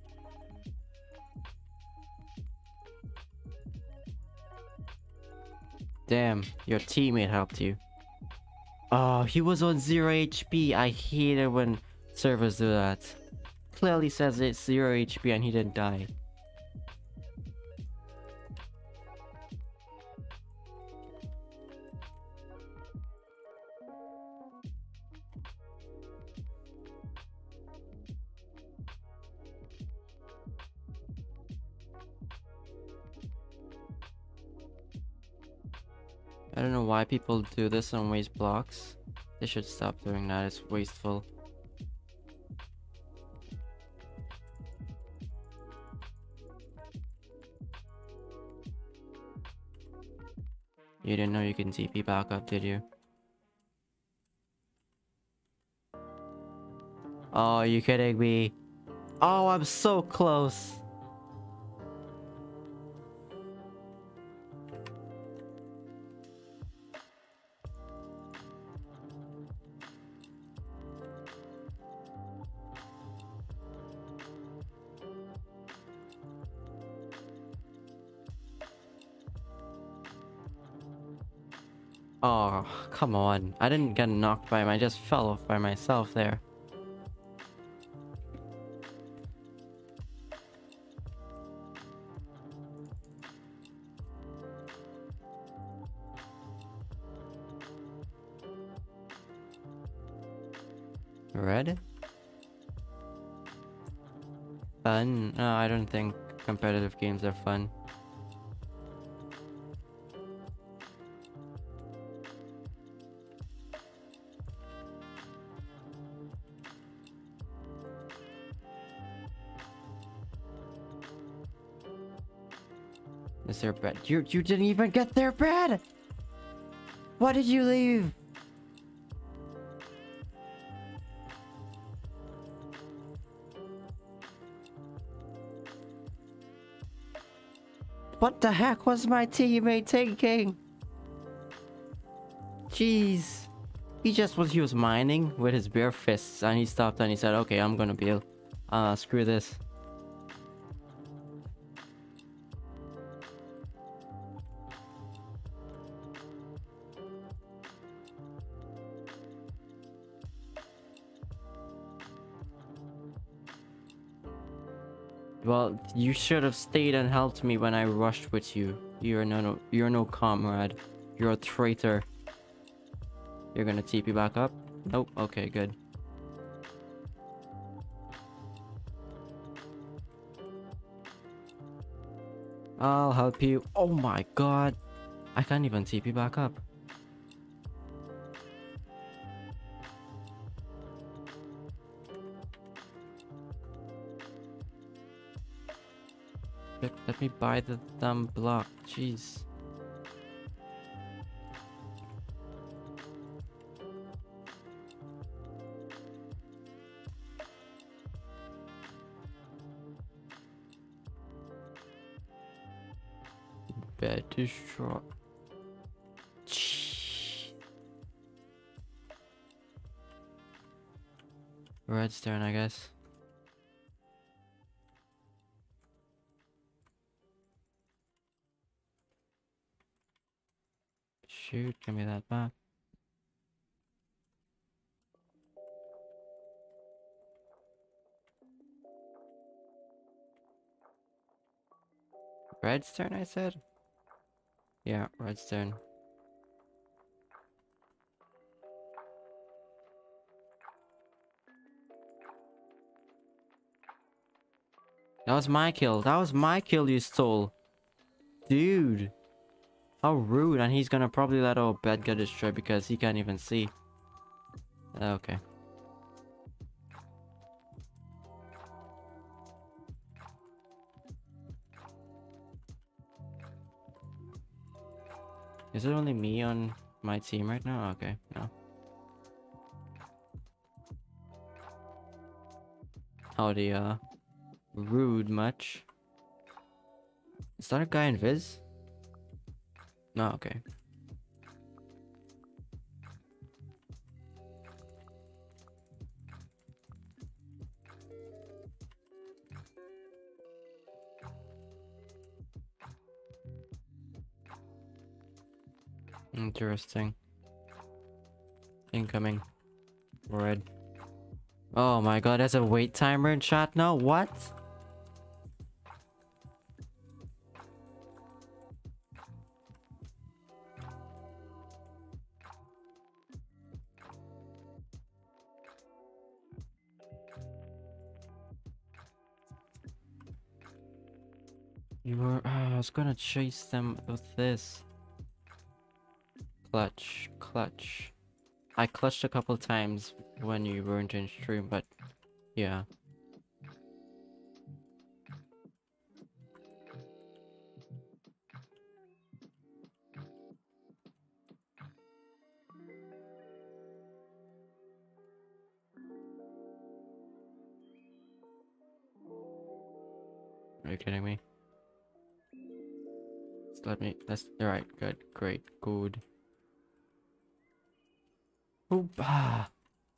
Damn, your teammate helped you. Oh, he was on zero H P. I hate it when servers do that. Clearly says it's zero H P and he didn't die. I don't know why people do this on waste blocks. They should stop doing that. It's wasteful. You didn't know you can T P back up, did you? Oh, you kidding me? Oh, I'm so close. Oh, come on. I didn't get knocked by him. I just fell off by myself there. Red? Fun? No, I don't think competitive games are fun. Is there bread? You you didn't even get their bread! Why did you leave? What the heck was my teammate thinking? Jeez. He just was, he was mining with his bare fists and he stopped and he said, okay, I'm gonna build. Uh, screw this. Well, you should have stayed and helped me when I rushed with you. You're no, no, you're no comrade. You're a traitor. You're gonna T P back up? Nope. Okay, good. I'll help you. Oh my god. I can't even T P back up. Let, let me buy the damn block. Jeez. Bed destroy. Red's turn, I guess. Shoot, give me that back. Red's turn, I said? Yeah, Red's turn. That was my kill. That was my kill you stole. Dude. How rude. And he's gonna probably let our bed get destroyed because he can't even see. Okay. Is it only me on my team right now? Okay, no. Howdy, uh, rude much. Is that a guy in Viz? No, okay. Interesting. Incoming. Red. Oh my god, there's a wait timer in chat now? What? You were... Uh, I was gonna chase them with this. Clutch. Clutch. I clutched a couple times when you weren't in stream, but... Yeah. Are you kidding me? Just let me... That's... Alright, good. Great. Good. Oop. Ah.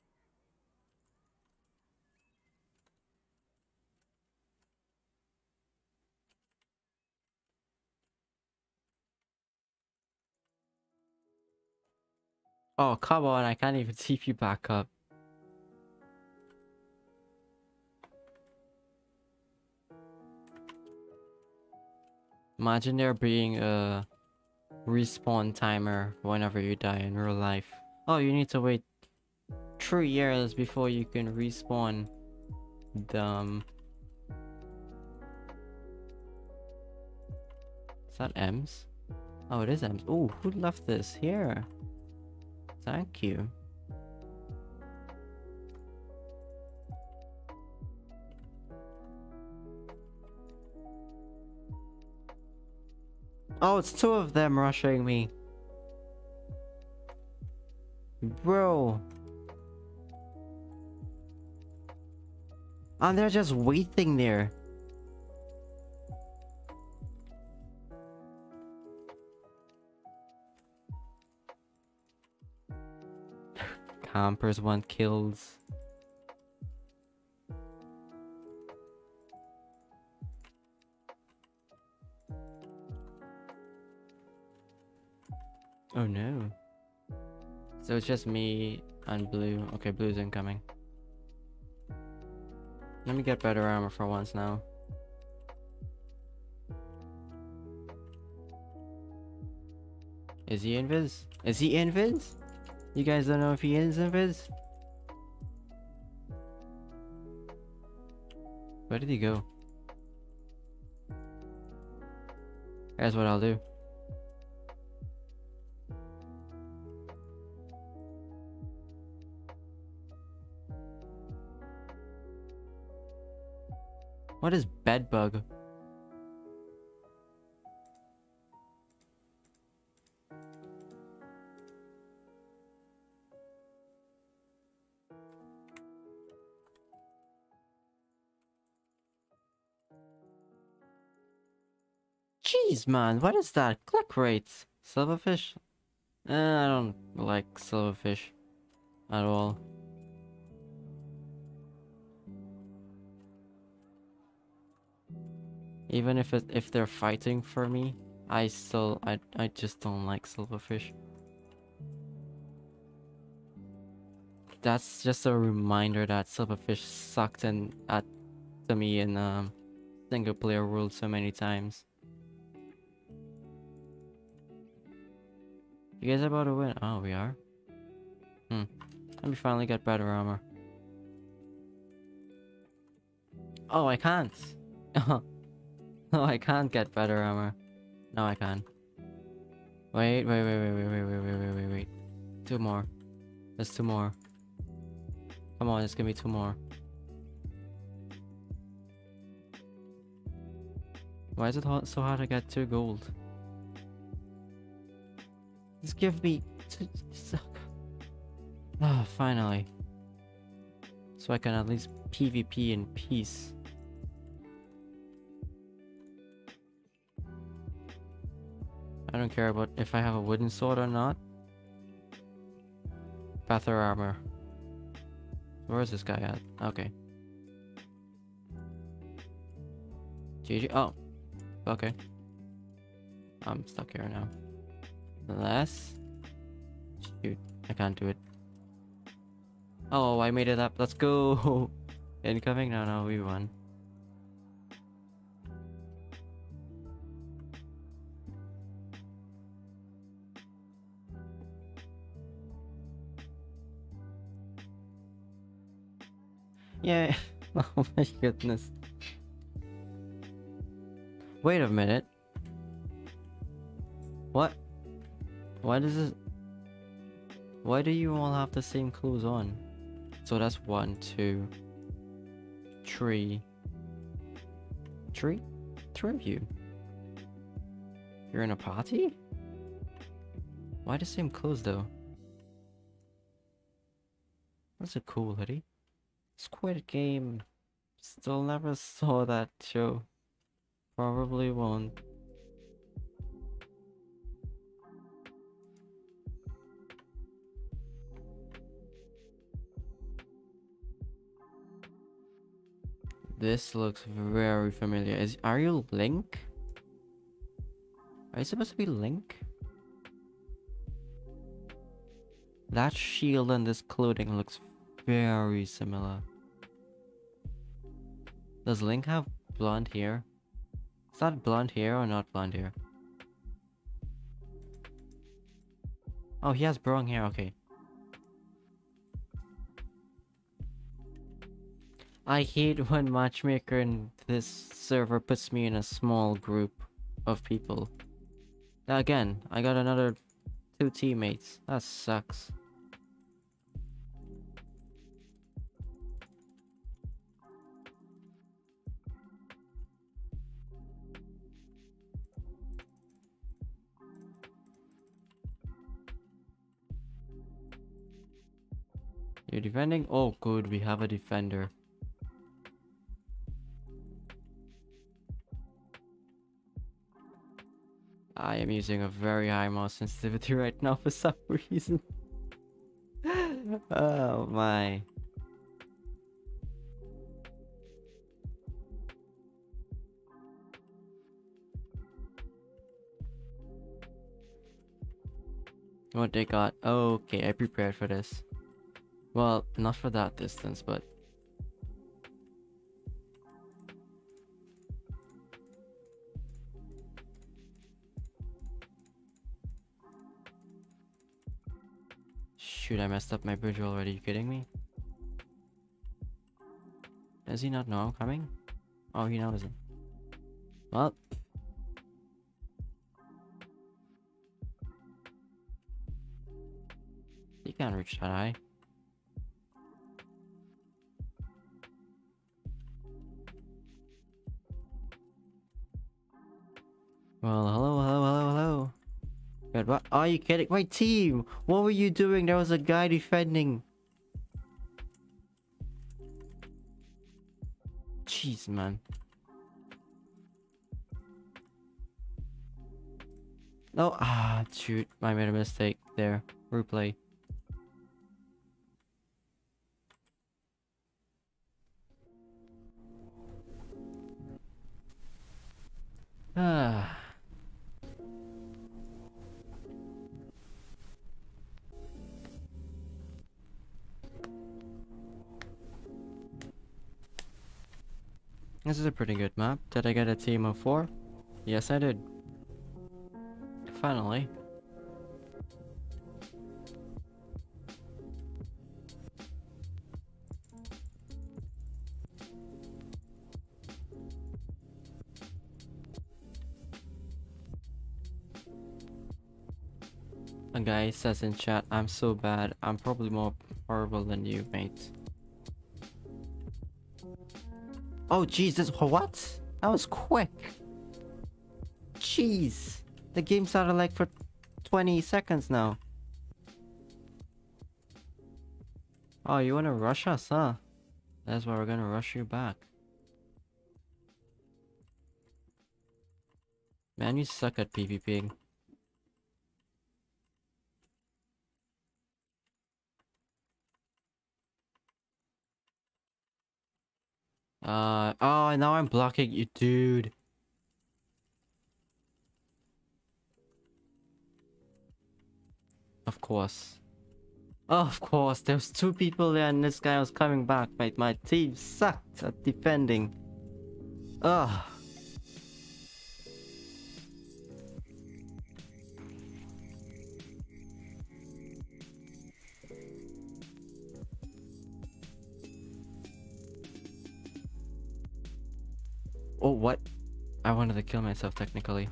Oh, come on. I can't even T P back up. Imagine there being a respawn timer whenever you die in real life. Oh, you need to wait three years before you can respawn. Dumb. Is that M's? Oh, it is M's. Oh, who left this here? Thank you. Oh, it's two of them rushing me. Bro. And they're just waiting there. Campers want kills. Oh no. So it's just me and blue. Okay, blue's incoming. Let me get better armor for once now. Is he invis? Is he invis? You guys don't know if he is invis? Where did he go? Here's what I'll do. What is bedbug? Jeez, man, what is that? Click rates. Silverfish? Eh, I don't like silverfish at all. Even if it, if they're fighting for me, I still I I just don't like silverfish. That's just a reminder that silverfish sucked in at to me in um single player world so many times. You guys about to win? Oh, we are? Hmm. Let me finally get better armor. Oh, I can't! No, I can't get better armor. No, I can. Wait, wait, wait, wait, wait, wait, wait, wait, wait, wait, wait. Two more. There's two more. Come on, just give me two more. Why is it so hard to get two gold? Just give me two. Ah, oh, finally. So I can at least PvP in peace. I don't care about if I have a wooden sword or not. Panther armor. Where is this guy at? Okay. G G. Oh. Okay. I'm stuck here now. Less. Shoot. I can't do it. Oh, I made it up. Let's go. Incoming? No, no, we won. Yeah. Oh my goodness. Wait a minute. What? Why does this... Why do you all have the same clothes on? So that's one, two, three. Three? Three of you. You're in a party? Why the same clothes though? That's a cool hoodie. Squid Game. Still never saw that show. Probably won't. This looks very familiar. Is are you Link? Are you supposed to be Link? That shield and this clothing looks very similar. Does Link have blonde hair? Is that blonde hair or not blonde hair? Oh, he has brown hair, okay. I hate when matchmaker in this server puts me in a small group of people. Again, I got another two teammates. That sucks. You're defending? Oh good, we have a defender. I am using a very high mouse sensitivity right now for some reason. Oh my. What they got? Okay, I prepared for this. Well, not for that distance, but... Shoot, I messed up my bridge already. Are you kidding me? Does he not know I'm coming? Oh, he knows it. Well... He can't reach that high. Well, hello, hello, hello, hello. God, what? Are you kidding? My team! What were you doing? There was a guy defending. Jeez, man. No, ah, shoot. I made a mistake there. Replay. Ah. This is a pretty good map. Did I get a team of four? Yes, I did. Finally. A guy says in chat, I'm so bad. I'm probably more horrible than you, mate. Oh, Jesus. What? That was quick. Jeez. The game started like for twenty seconds now. Oh, you wanna rush us, huh? That's why we're gonna rush you back. Man, you suck at PvPing. Uh, oh, now I'm blocking you, dude. Of course. Of course, there's two people there and this guy was coming back, mate. My team sucked at defending. Ugh. Oh, what? I wanted to kill myself, technically.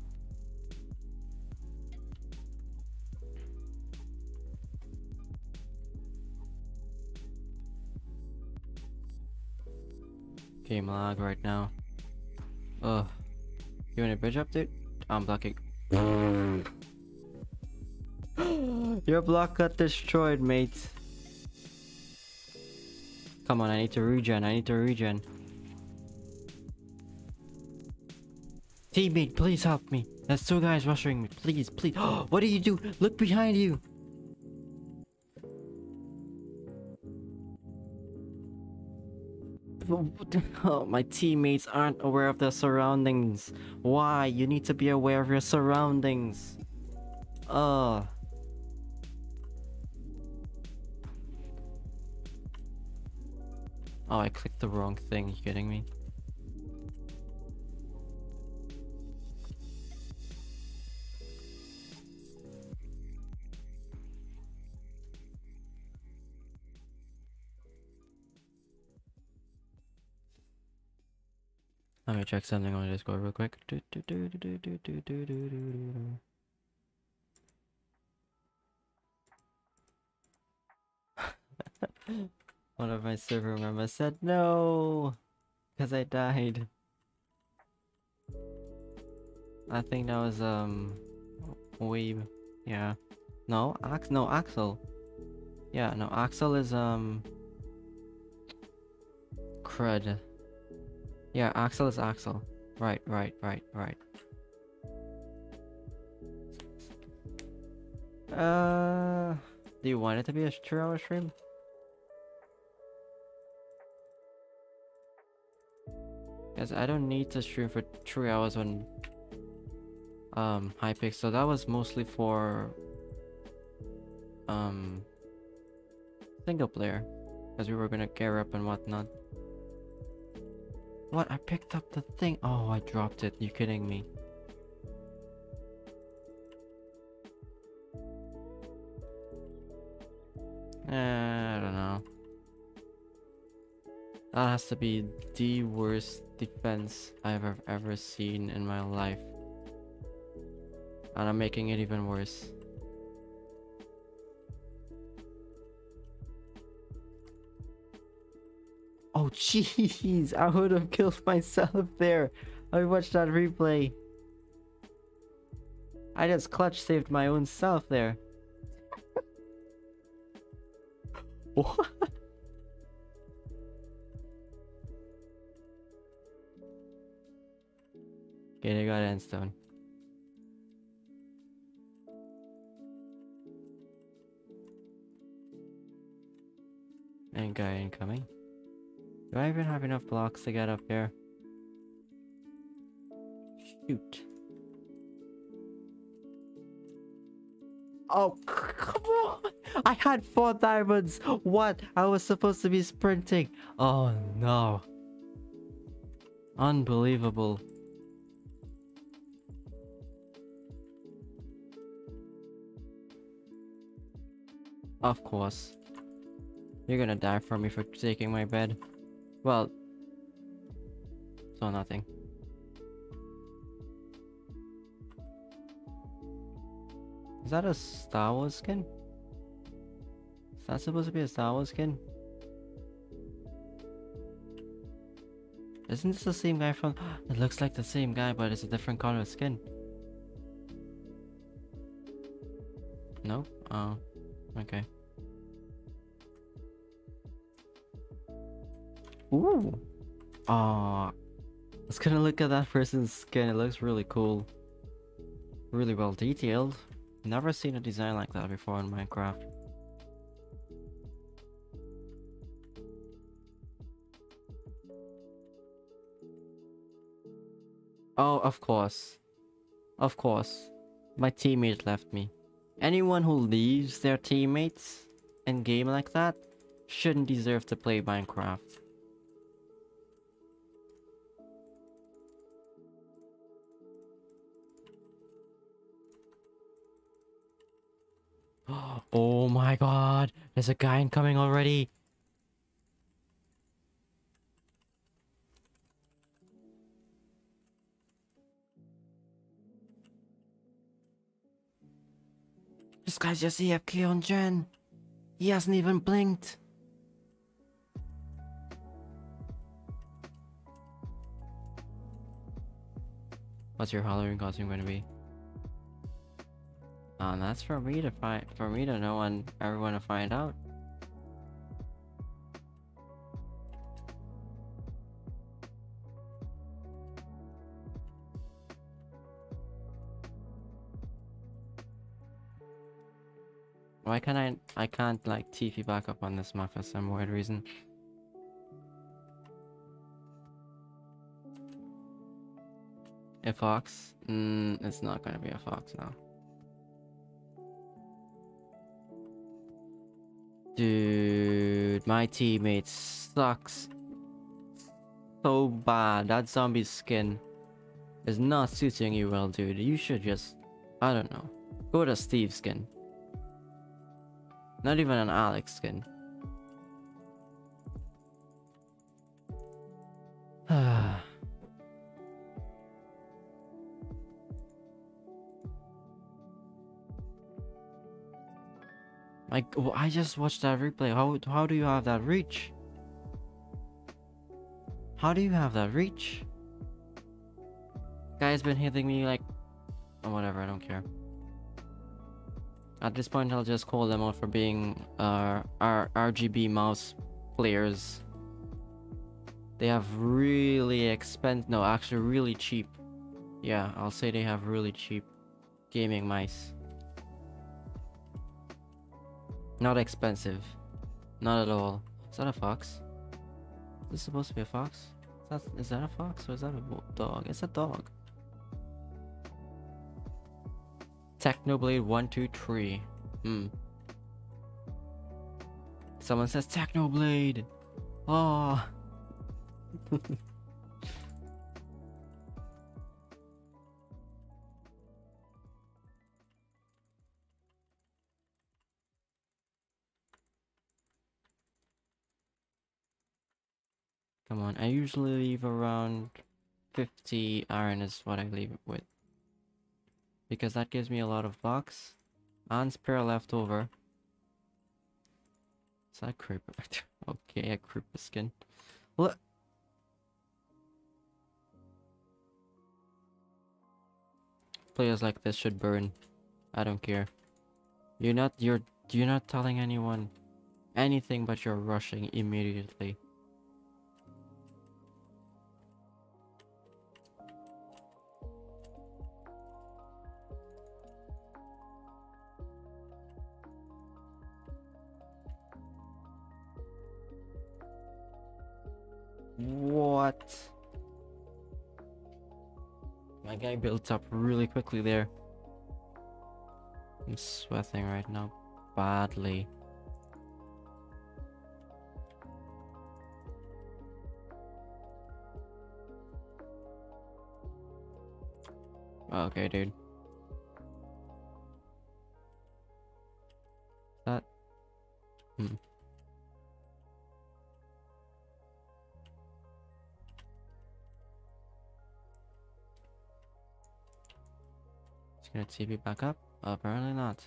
Game lag right now. Ugh. You want a bridge update? I'm blocking. Your block got destroyed, mate. Come on, I need to regen. I need to regen. Teammate, please help me. There's two guys rushing me. Please, please. What do you do? Look behind you. Oh, my teammates aren't aware of their surroundings. Why? You need to be aware of your surroundings. Ugh. Oh, I clicked the wrong thing. You kidding me? Let me check something on Discord real quick. One of my server members said no, because I died. I think that was um, Weeb. Yeah. No, Ax. No, Axel. Yeah, no, Axel is um, crud. Yeah, Axel is Axel. Right, right, right, right. Uh, do you want it to be a two-hour stream? Because I don't need to stream for three hours on um Hypixel. So that was mostly for um single player, because we were gonna gear up and whatnot. What? I picked up the thing. Oh, I dropped it. You kidding me? Eh, I don't know. That has to be the worst defense I've ever, ever seen in my life. And I'm making it even worse. Oh jeez, I would have killed myself there. I watched that replay. I just clutch saved my own self there. What? Okay, they got endstone. And guy incoming. Do I even have enough blocks to get up here? Shoot. Oh, come on! I had four diamonds! What? I was supposed to be sprinting. Oh no. Unbelievable. Of course. You're gonna die for me for taking my bed. Well, so nothing. Is that a Star Wars skin? Is that supposed to be a Star Wars skin? Isn't this the same guy from... It looks like the same guy, but it's a different color skin. No? Oh. Okay. Ooh! Aw. Let's gonna look at that person's skin. It looks really cool. Really well detailed. Never seen a design like that before in Minecraft. Oh, of course. Of course. My teammate left me. Anyone who leaves their teammates in game like that shouldn't deserve to play Minecraft. Oh my god, there's a guy incoming already. This guy's just A F K on Gen. He hasn't even blinked. What's your Halloween costume going to be? Um, that's for me to find, for me to know and everyone to find out. Why can't I? I can't like T P back up on this map for some weird reason. A fox? Mm, it's not gonna be a fox now. Dude, my teammate sucks so bad. That zombie skin is not suiting you well, dude. You should just, I don't know, go to Steve's skin. Not even an Alex skin. Like, I just watched that replay. How how do you have that reach? How do you have that reach? Guy's been hitting me like, oh, whatever. I don't care. At this point, I'll just call them out for being uh, R RGB mouse players. They have really expensive, no, actually really cheap. Yeah, I'll say they have really cheap gaming mice. Not expensive. Not at all. Is that a fox? Is this supposed to be a fox? Is that, is that a fox or is that a dog? It's a dog. Technoblade one two three. Hmm. Someone says Technoblade. Oh. Come on, I usually leave around fifty iron is what I leave it with. Because that gives me a lot of blocks. And spare left over. Is that creeper? Okay, a creeper skin. Look. Players like this should burn. I don't care. You're not you're you're not telling anyone anything, but you're rushing immediately. What? My guy built up really quickly there. I'm sweating right now badly. Okay, dude. That. Hmm. Gonna T P back up? Apparently not.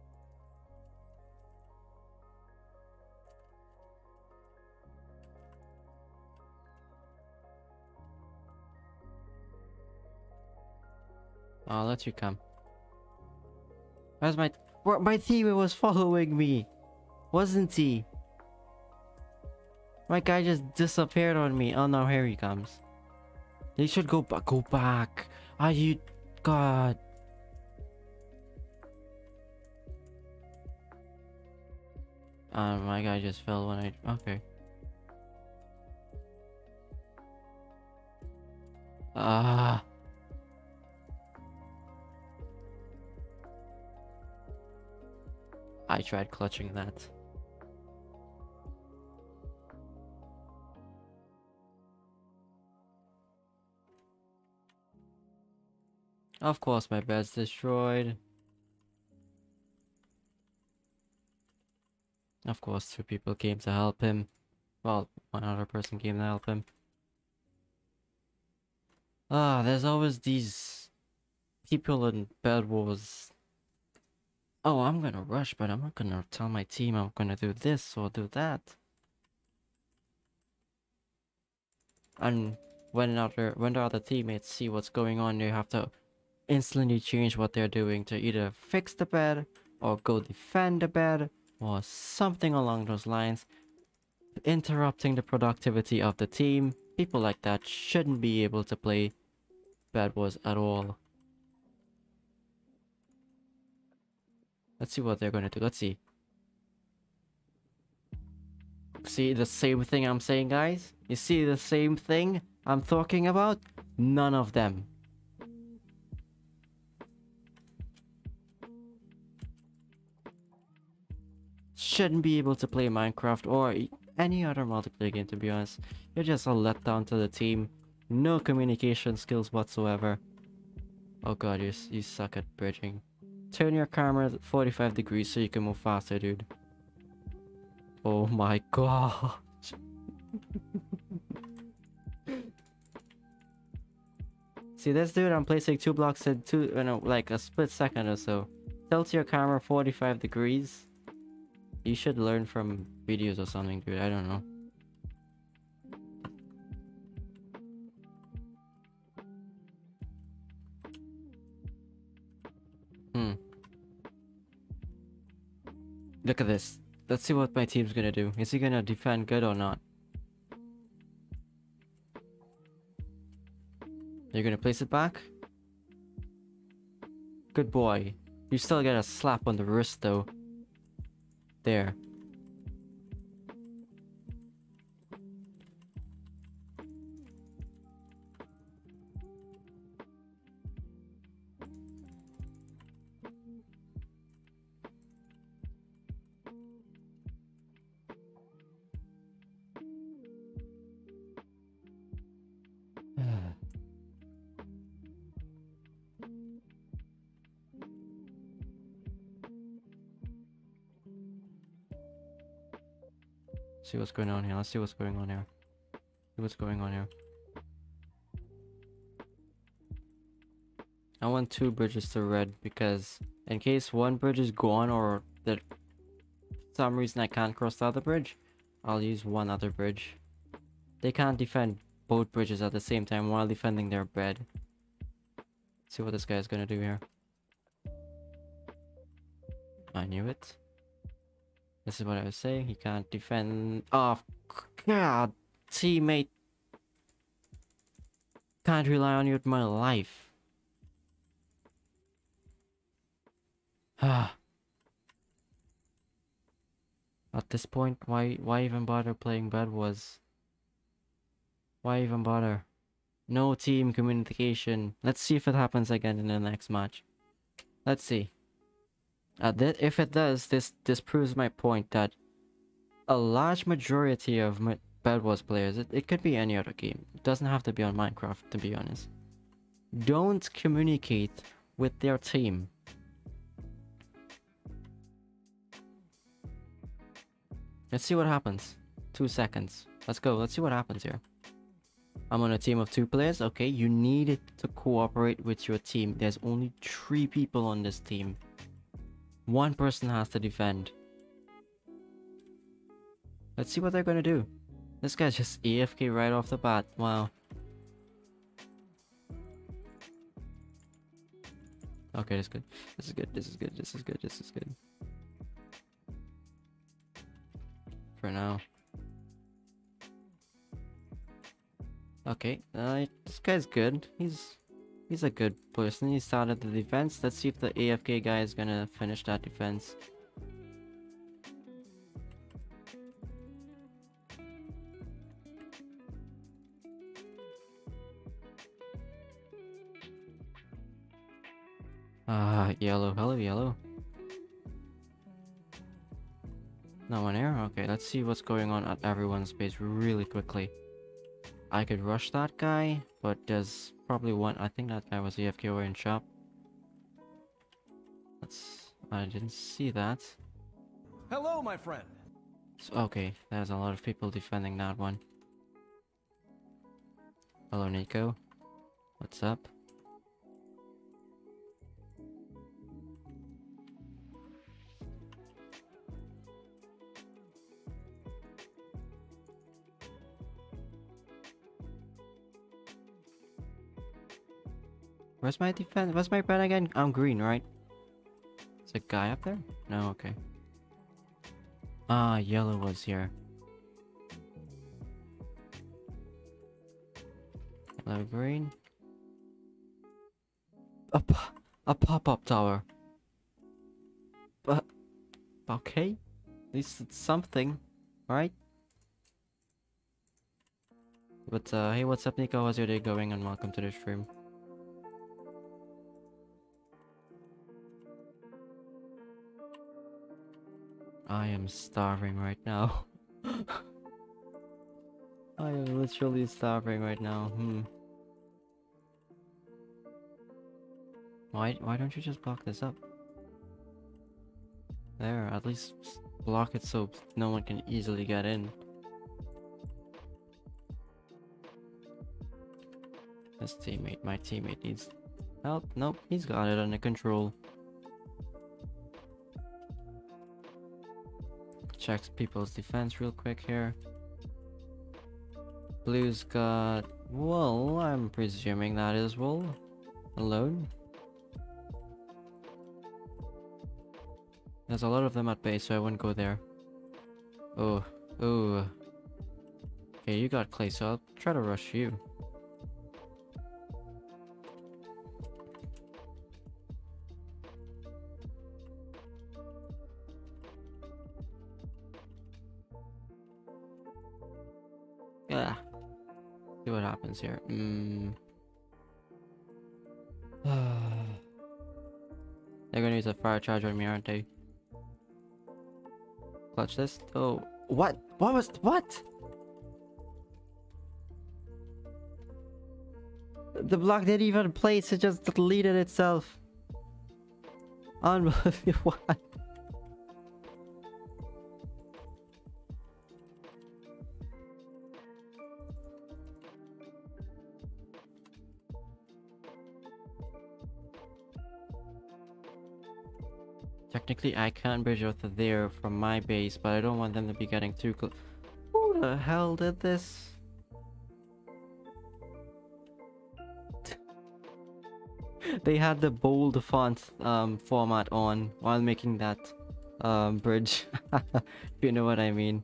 I'll let you come. Where's my... Where, my teammate was following me! Wasn't he? My guy just disappeared on me. Oh no, here he comes. He should go back. Go back. Are you... God. Uh, my guy just fell when I... Okay. Ah. I tried clutching that. Of course my bed's destroyed. Of course two people came to help him. Well, one other person came to help him. Ah, there's always these people in Bed Wars. Oh, I'm gonna rush, but I'm not gonna tell my team I'm gonna do this or do that. And when other when the other teammates see what's going on, they have to instantly change what they're doing to either fix the bed or go defend the bed or something along those lines, interrupting the productivity of the team. People like that shouldn't be able to play Bed Wars at all. Let's see what they're gonna do. Let's see. See the same thing I'm saying, guys? You see the same thing I'm talking about? None of them. Shouldn't be able to play Minecraft or any other multiplayer game, to be honest. You're just a letdown to the team. No communication skills whatsoever. Oh god, you, you suck at bridging. Turn your camera forty-five degrees so you can move faster, dude. Oh my god. See this dude, I'm placing two blocks in two, you know, like a split second or so. Tilt your camera forty-five degrees. You should learn from videos or something, dude. I don't know. Hmm. Look at this. Let's see what my team's gonna do. Is he gonna defend good or not? You're gonna place it back? Good boy. You still get a slap on the wrist though. There. See what's going on here. Let's see what's going on here. See what's going on here. I want two bridges to red because in case one bridge is gone or that for some reason I can't cross the other bridge, I'll use one other bridge. They can't defend both bridges at the same time while defending their bed. See what this guy's gonna do here. I knew it. This is what I was saying. He can't defend. Oh, God, teammate. Can't rely on you with my life. Ah. At this point, why why even bother playing Bed Wars? Why even bother? No team communication. Let's see if it happens again in the next match. Let's see. Uh, th if it does, this this proves my point that a large majority of my Bed Wars players, it, it could be any other game. It doesn't have to be on Minecraft, to be honest. Don't communicate with their team. Let's see what happens. Two seconds. Let's go. Let's see what happens here. I'm on a team of two players. Okay, you need to cooperate with your team. There's only three people on this team. One person has to defend. Let's see what they're gonna do. This guy's just A F K right off the bat. Wow. Okay, that's good. This is good. This is good. This is good. This is good. For now. Okay, uh, this guy's good. He's he's a good person. He started the defense. Let's see if the A F K guy is gonna finish that defense. Ah, uh, yellow. Hello, yellow. No one here? Okay, let's see what's going on at everyone's base really quickly. I could rush that guy, but there's probably one. I think that guy was A F K over in shop. That's. I didn't see that.
Hello, my friend.
So, okay, there's a lot of people defending that one. Hello, Nico. What's up? Where's my defense? Where's my pen again? I'm green, right? Is a guy up there? No, okay. Ah, yellow was here. Hello, green. A, po a pop-up tower. But, okay. At least it's something, right? But, uh, hey, what's up, Nico? How's your day going? And welcome to the stream. I am starving right now. I am literally starving right now. Hmm. Why why don't you just block this up? There, at least block it so no one can easily get in. This teammate, my teammate needs help. Nope, he's got it under control. Checks people's defense real quick here. Blue's got wool. I'm presuming that is wool. Alone. There's a lot of them at base, so I wouldn't go there. Oh, oh. Okay, you got clay, so I'll try to rush you. Yeah. See what happens here. Mm. They're gonna use a fire charge on me, aren't they? Clutch this. Oh, what? What was what? The block didn't even place. It just deleted itself. Unbelievable. What? Technically, I can bridge out to there from my base, but I don't want them to be getting too close. Who the hell did this? They had the bold font um, format on while making that um, bridge. If you know what I mean.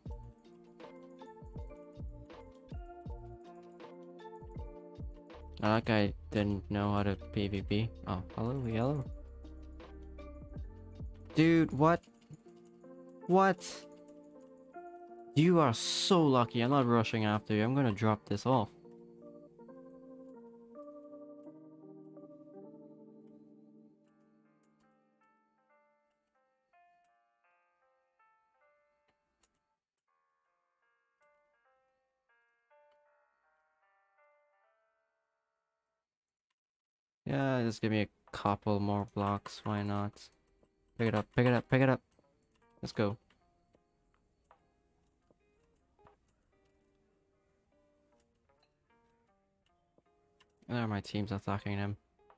Oh, that guy didn't know how to PvP. Oh, hello, yellow. Dude, what? What? You are so lucky. I'm not rushing after you. I'm gonna drop this off. Yeah, just give me a couple more blocks. Why not? Pick it up, pick it up, pick it up. Let's go. There, my team's attacking him.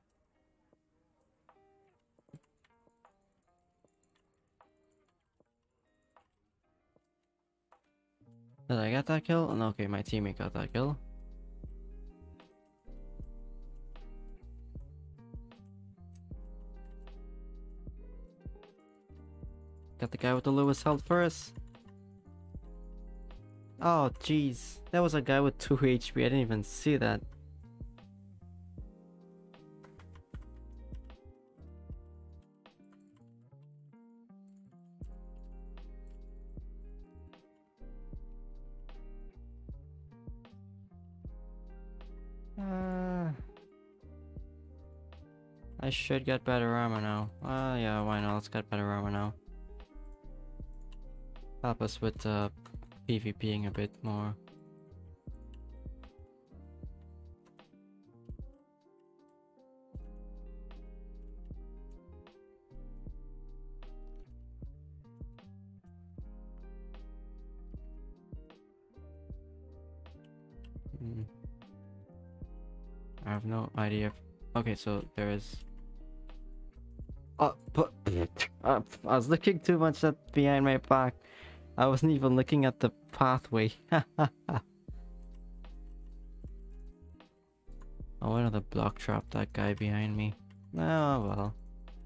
Did I get that kill? No, okay, my teammate got that kill. Got the guy with the lowest health first. Oh, jeez. That was a guy with two H P. I didn't even see that. Uh, I should get better armor now. Uh, yeah, why not? Let's get better armor now. Help us with uh, PvPing a bit more. Hmm. I have no idea. If... Okay, so there is. Oh, but uh, I was looking too much at behind my back. I wasn't even looking at the pathway. I wanted to block trap that guy behind me. Oh well.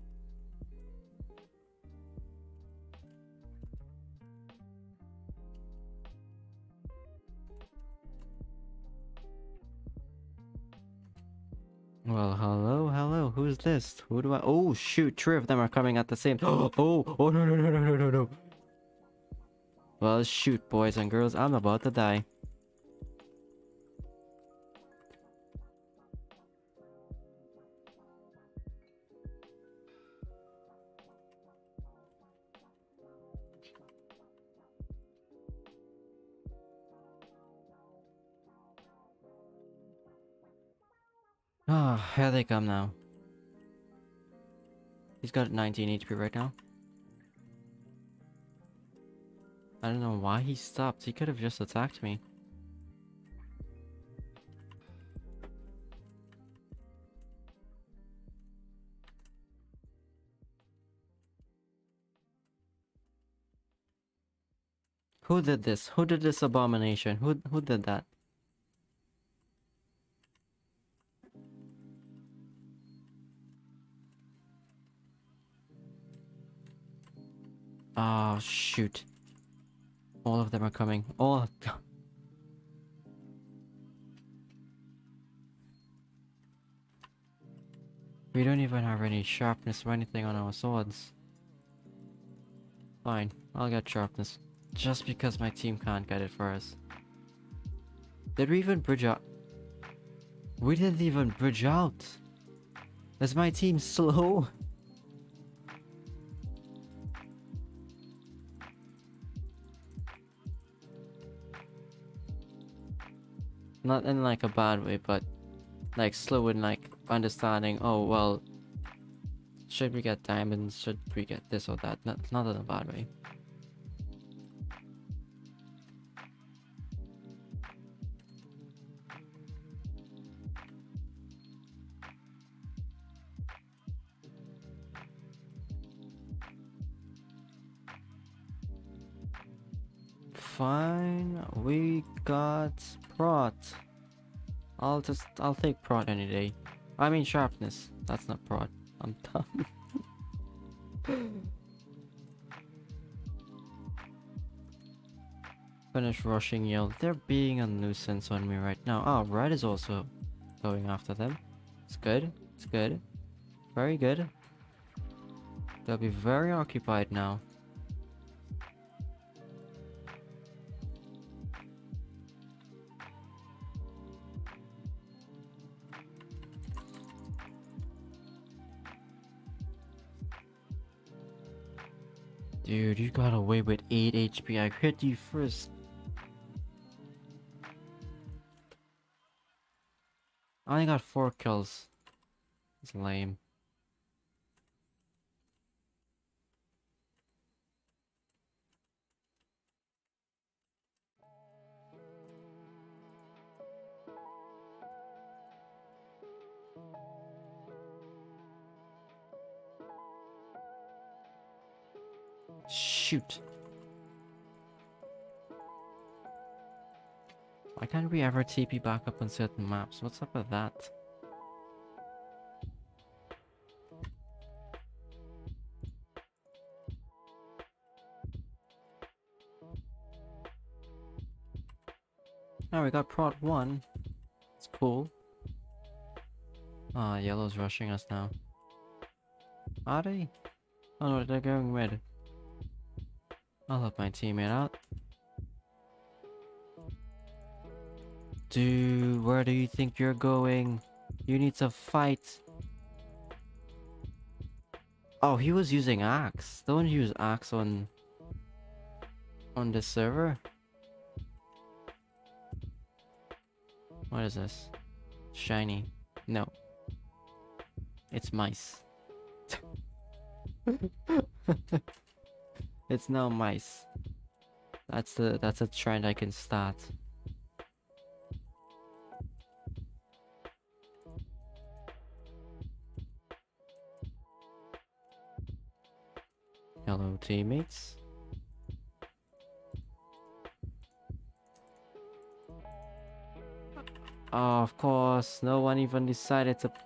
Well, hello, hello. Who's this? Who do I? Oh shoot! Three of them are coming at the same. Oh, oh, oh no, no, no, no, no, no, no. Well, shoot, boys and girls. I'm about to die. Ah, here they come now. He's got nineteen H P right now. I don't know why he stopped. He could have just attacked me. Who did this? Who did this abomination? Who who did that? Oh shoot. All of them are coming. All of them. We don't even have any sharpness or anything on our swords. Fine, I'll get sharpness. Just because my team can't get it for us. Did we even bridge out? We didn't even bridge out. Is my team slow? Not in like a bad way, but like slow in like understanding, oh well, should we get diamonds, should we get this or that, not, not in a bad way. Fine, we got prot. I'll just, I'll take prot any day. I mean sharpness, that's not prot. I'm dumb. Finish rushing yell. They're being a nuisance on me right now. Oh, red is also going after them. It's good. It's good. Very good. They'll be very occupied now. Dude, you got away with eight H P. I hit you first. I only got four kills. It's lame. Shoot. Why can't we ever T P back up on certain maps? What's up with that? Oh, we got prod one. It's cool. Ah, oh, yellow's rushing us now. Are they? Oh no, they're going red. I'll help my teammate out. Dude, where do you think you're going? You need to fight. Oh, he was using axe. Don't use axe on on this server. What is this? Shiny. No. It's mice. It's now mice. That's the that's a trend I can start. Hello, teammates. Oh, of course, no one even decided to...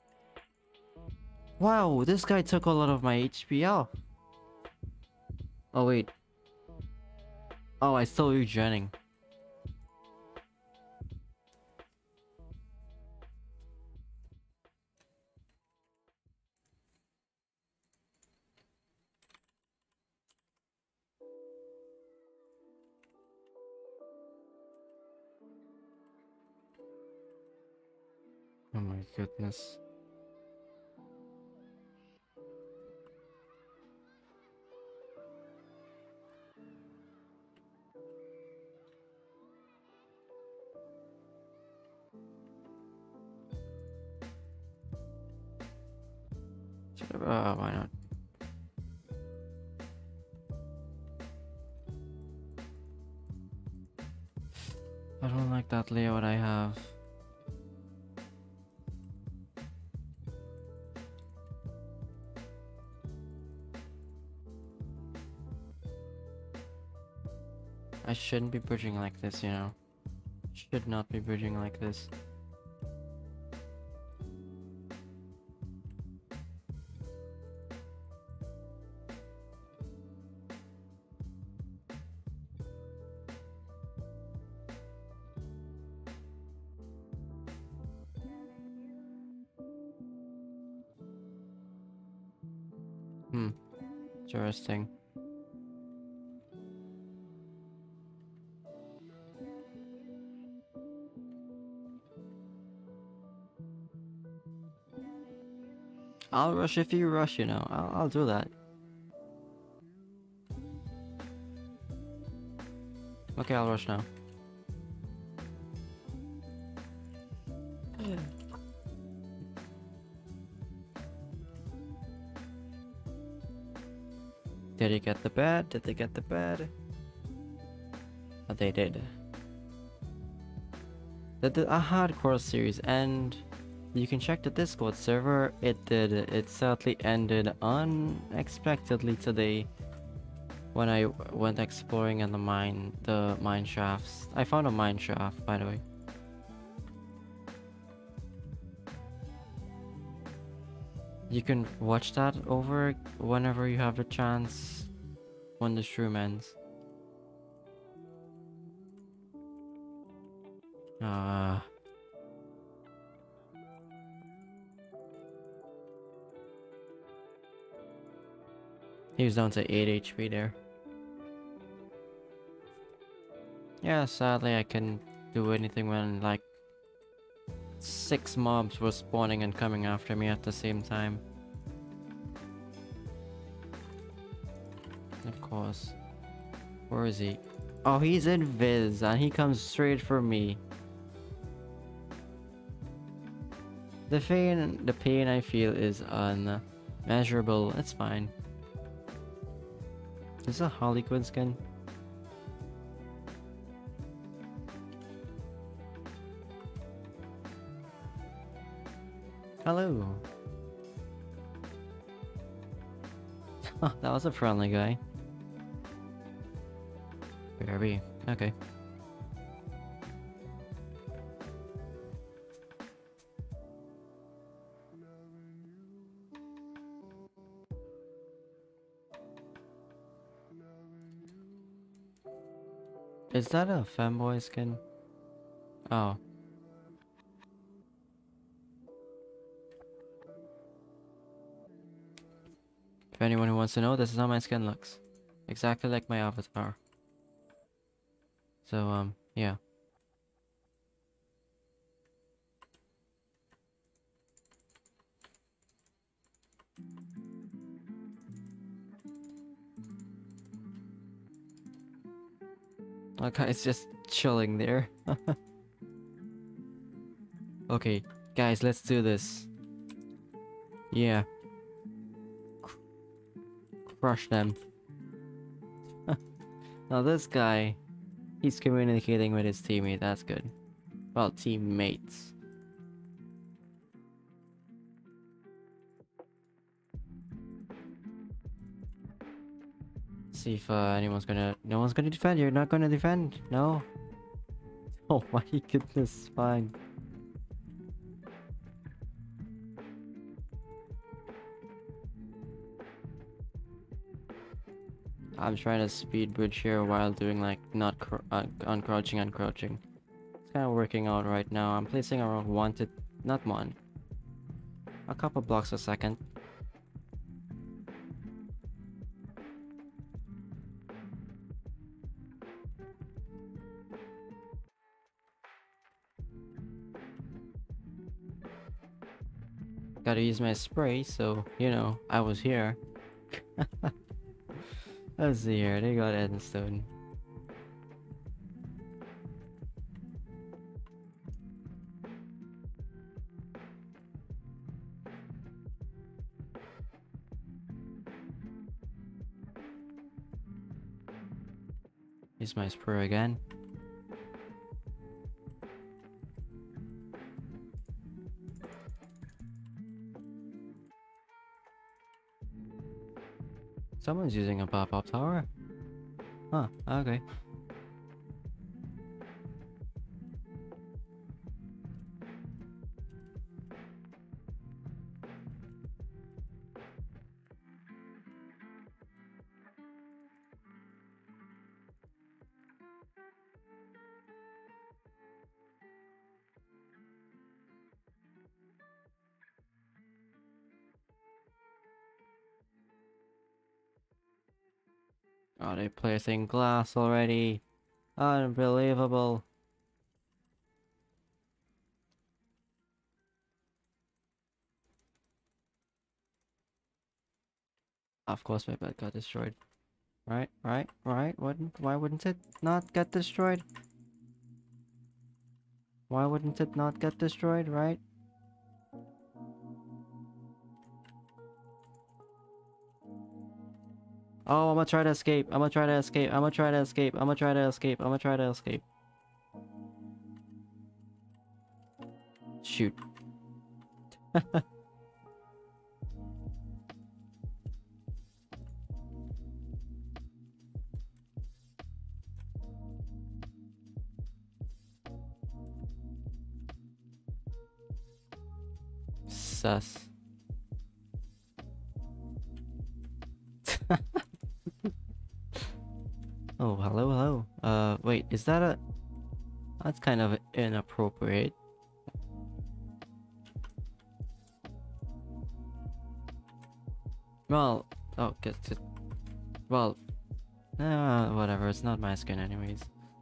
Wow, this guy took a lot of my H P off. Oh, wait. Oh, I still regenning. Oh my goodness. Uh, why not? I don't like that layout I have. I shouldn't be bridging like this, you know. Should not be bridging like this. Hmm. Interesting. I'll rush if you rush, you know. I'll, I'll do that. Okay, I'll rush now. Did he get the bed? Did they get the bed? Oh, they did. Did the a hardcore series end? You can check the Discord server. It did. It sadly ended unexpectedly today when I went exploring in the mine, the mine shafts. I found a mine shaft, by the way. You can watch that over whenever you have the chance when the stream ends. Ah. Uh, he was down to eight H P there. Yeah, sadly I couldn't do anything when like six mobs were spawning and coming after me at the same time. Of course. Where is he? Oh, he's in Viz and he comes straight for me. The pain, the pain I feel is unmeasurable. It's fine. Is this a Harley Quinn skin? Hello. That was a friendly guy. B R B. Okay. Is that a femboy skin? Oh. If anyone who wants to know, this is how my skin looks. Exactly like my avatar. So, um, yeah. Okay, it's just chilling there. Okay, guys, let's do this. Yeah. Crush them. Now this guy, he's communicating with his teammate, that's good. Well, teammates. See if uh, anyone's gonna... No one's gonna defend, you're not gonna defend, no. Oh my goodness, fine. I'm trying to speed bridge here while doing like not cr uh, uncrouching, uncrouching. It's kind of working out right now. I'm placing around one to, not one, a couple blocks a second. Gotta use my spray, so you know I was here. Let's see here. They got Edstone. Use my spray again. Someone's using a pop-up tower. Huh, okay. Oh, they placing glass already. Unbelievable. Of course my bed got destroyed. Right, right, right. Wouldn't why wouldn't it not get destroyed? Why wouldn't it not get destroyed, right? Oh, I'm gonna try to escape. I'm gonna try to escape. I'm gonna try to escape. I'm gonna try to escape. I'm gonna try to escape. Shoot. Sus. Oh, hello, hello. Uh, wait, is that a... That's kind of inappropriate. Well, oh, get it. Well, uh, whatever, it's not my skin anyways.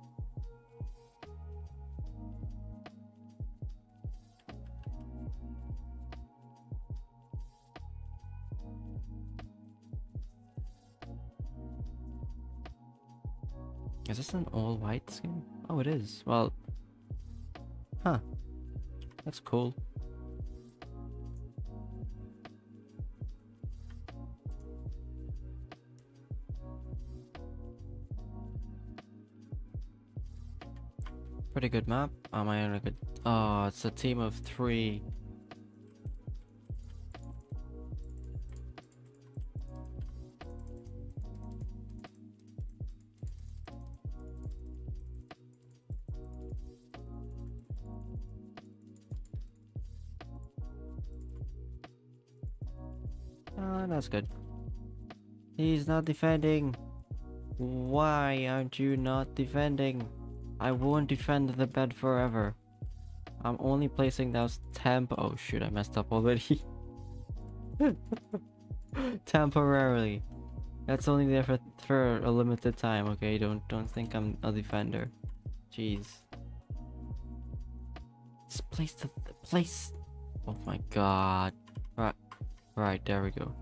Is this an all white skin? Oh, it is. Well, huh. That's cool. Pretty good map. Am I on a good... Oh, it's a team of three. on, that's good. He's not defending. Why aren't you not defending? I won't defend the bed forever. I'm only placing those temp- oh shoot, I messed up already. Temporarily. That's only there for, for a limited time, okay? Don't don't think I'm a defender. Jeez. This place the, the place. Oh my god. Right. Right, there we go.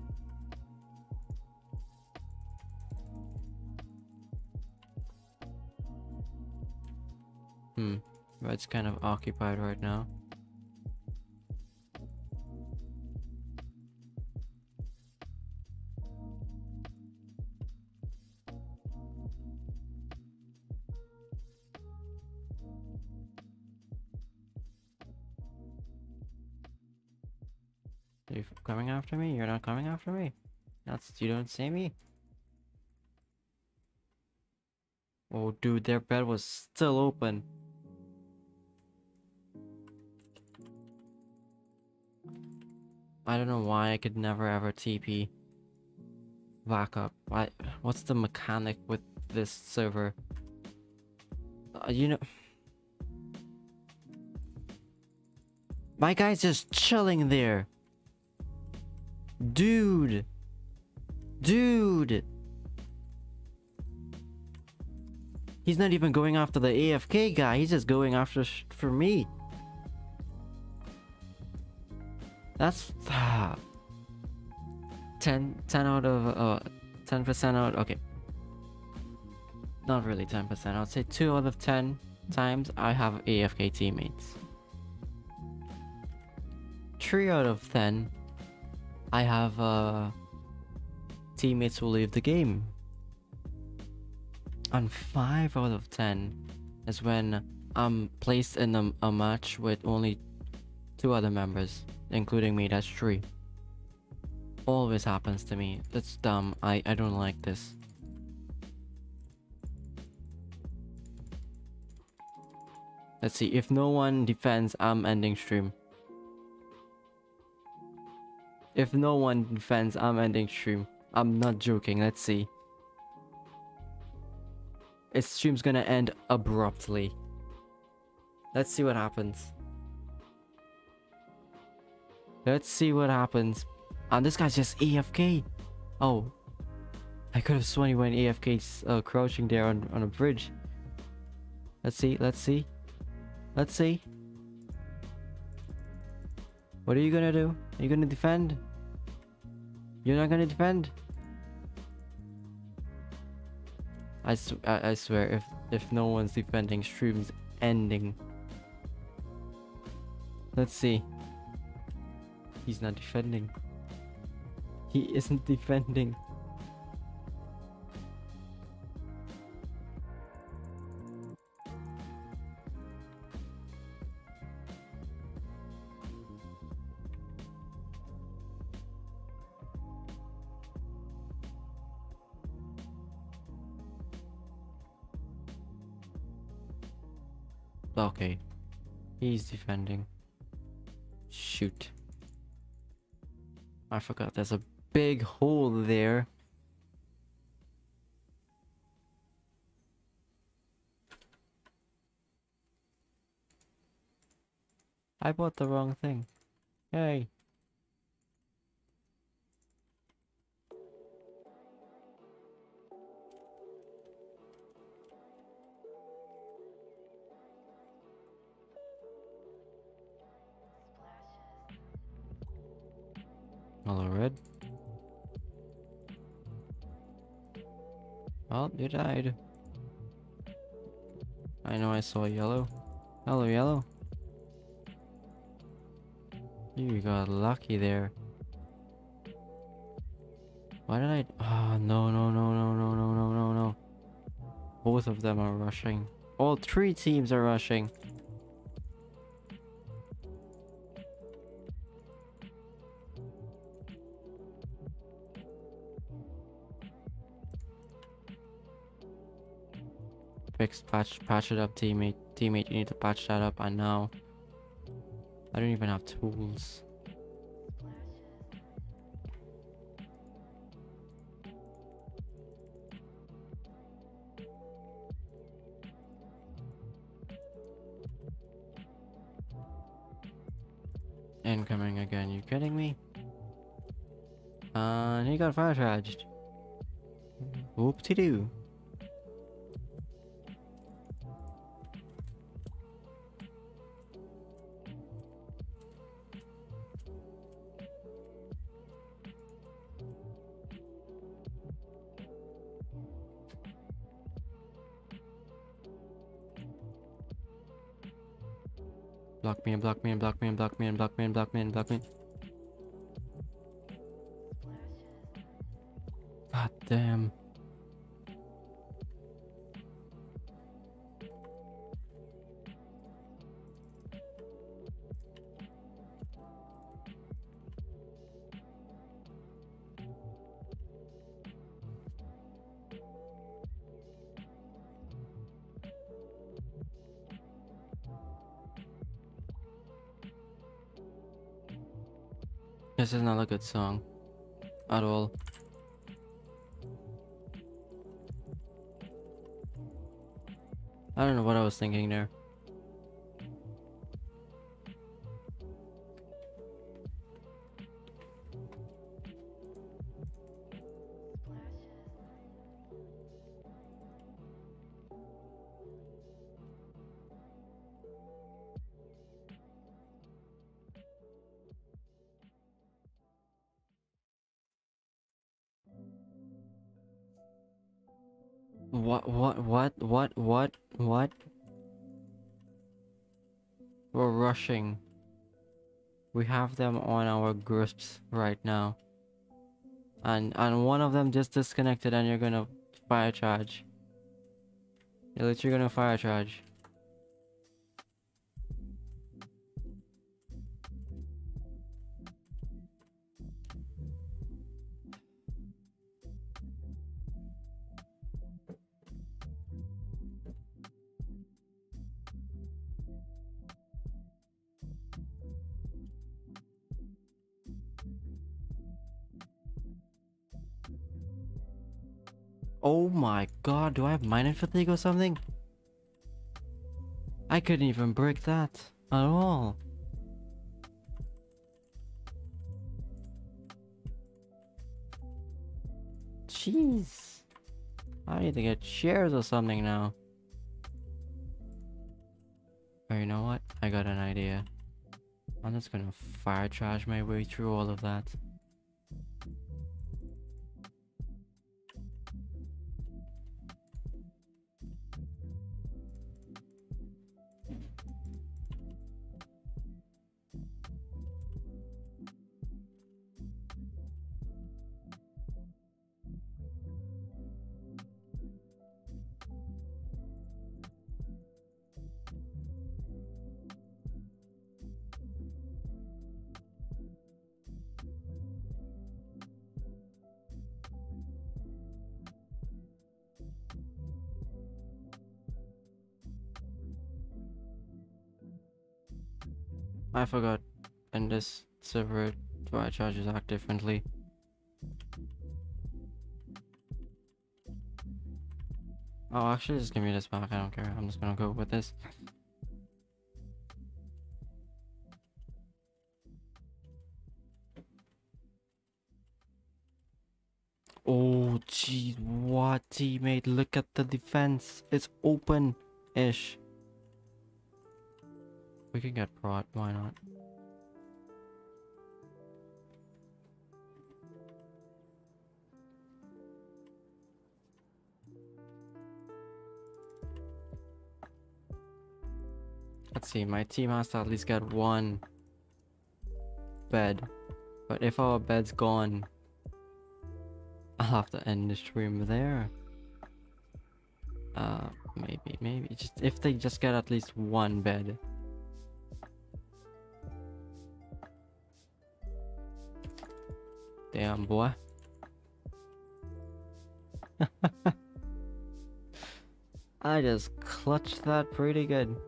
Hmm. Red's kind of occupied right now. Are you coming after me? You're not coming after me? That's you don't see me? Oh dude, their bed was still open. I don't know why I could never ever T P back up. Why? What's the mechanic with this server? Uh, you know, my guy's just chilling there. Dude. Dude. He's not even going after the A F K guy. He's just going after sh for me. That's ah, ten, ten out of uh, ten percent out. Okay, not really ten percent. I'd say two out of ten times I have A F K teammates. Three out of ten, I have uh, teammates who leave the game. And five out of ten is when I'm placed in a, a match with only two other members, including me. That's three. Always happens to me. That's dumb. I, I don't like this. Let's see. If no one defends, I'm ending stream. If no one defends, I'm ending stream. I'm not joking. Let's see. Its stream's gonna end abruptly. Let's see what happens. Let's see what happens. And this guy's just A F K. Oh. I could have sworn he went A F K uh, crouching there on, on a bridge. Let's see, let's see. Let's see. What are you gonna do? Are you gonna defend? You're not gonna defend? I, sw I, I swear, if, if no one's defending, stream's ending. Let's see. He's not defending. He isn't defending. Okay. He's defending. Shoot. I forgot there's a big hole there. I bought the wrong thing. Hey. Hello, red. Oh, you died. I know I saw yellow. Hello, yellow. You got lucky there. Why did I... Oh, no, no, no, no, no, no, no, no, no. Both of them are rushing. All three teams are rushing. Fix, patch, patch it up, teammate. Teammate, you need to patch that up. And now, I don't even have tools. incoming again. You kidding me? Uh, and he got fire charged. Whoop-de-doo. Block me and block me and block me and block me and block me and block me and block me. God damn. This is not a good song. At all. I don't know what I was thinking there. What, what, what, what, what, what? We're rushing. We have them on our grips right now. And and one of them just disconnected and you're gonna fire charge. You're literally gonna fire charge. Oh my god, do I have mining fatigue or something? I couldn't even break that at all. Jeez. I need to get chairs or something now. Or you know what? I got an idea. I'm just gonna fire charge my way through all of that. I forgot. In this server, fire charges act differently. Oh, actually, just give me this back. I don't care. I'm just gonna go with this. Oh, jeez. What, teammate? Look at the defense. It's open-ish. We can get prod. Why not? Let's see. My team has to at least get one bed. But if our bed's gone, I'll have to end the stream there. Uh, maybe, maybe. Just if they just get at least one bed. Damn, boy. I just clutched that pretty good.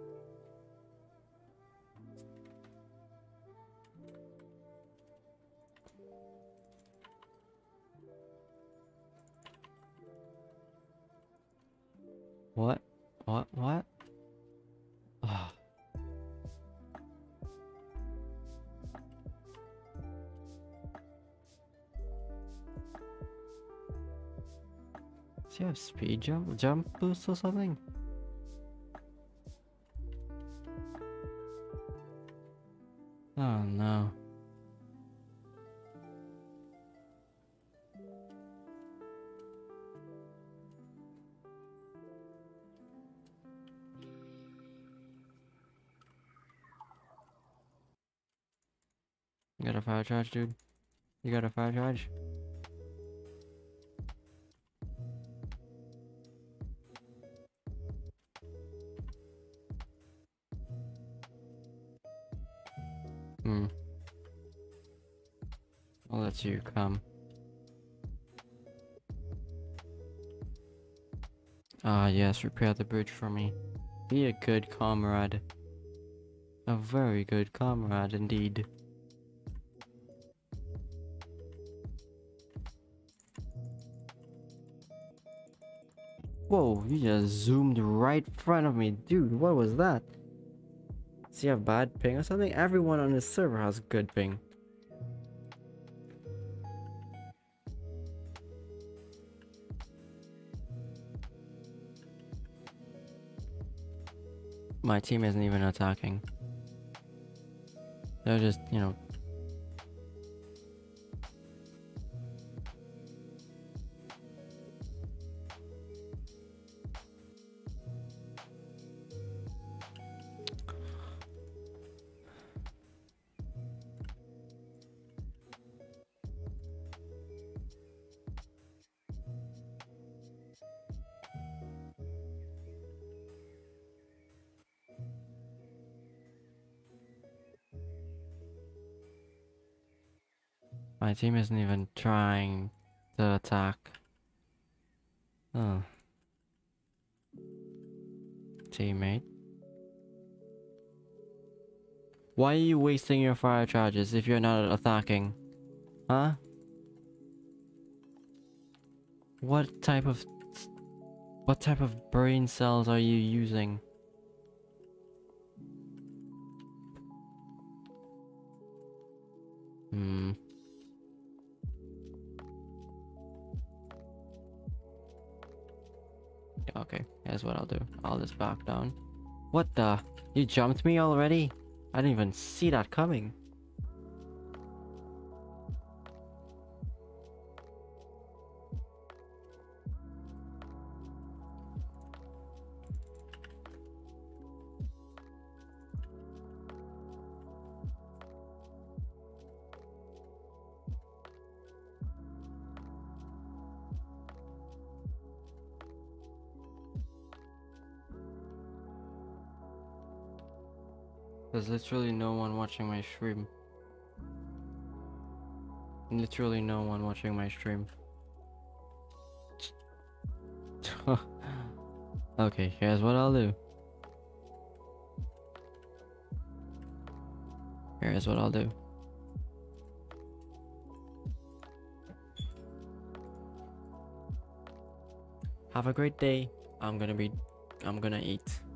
What? What? What? Oh. have speed jump, jump boost or something? Oh no. You got a fire charge, dude? You got a fire charge? Hmm. I'll let you come. Ah, yes, repair the bridge for me. Be a good comrade. A very good comrade indeed. Whoa, you just zoomed right in front of me. Dude, what was that? Does he have bad ping or something? Everyone on this server has good ping. My team isn't even attacking. They're just, you know... My team isn't even trying to attack. Oh. Teammate. Why are you wasting your fire charges if you're not attacking? Huh? What type of... What type of brain cells are you using? Hmm. Okay, here's what I'll do. I'll just back down. What the? You jumped me already? I didn't even see that coming. There's literally no one watching my stream. Literally no one watching my stream. Okay, here's what I'll do. Here's what I'll do. Have a great day. I'm gonna be... I'm gonna eat.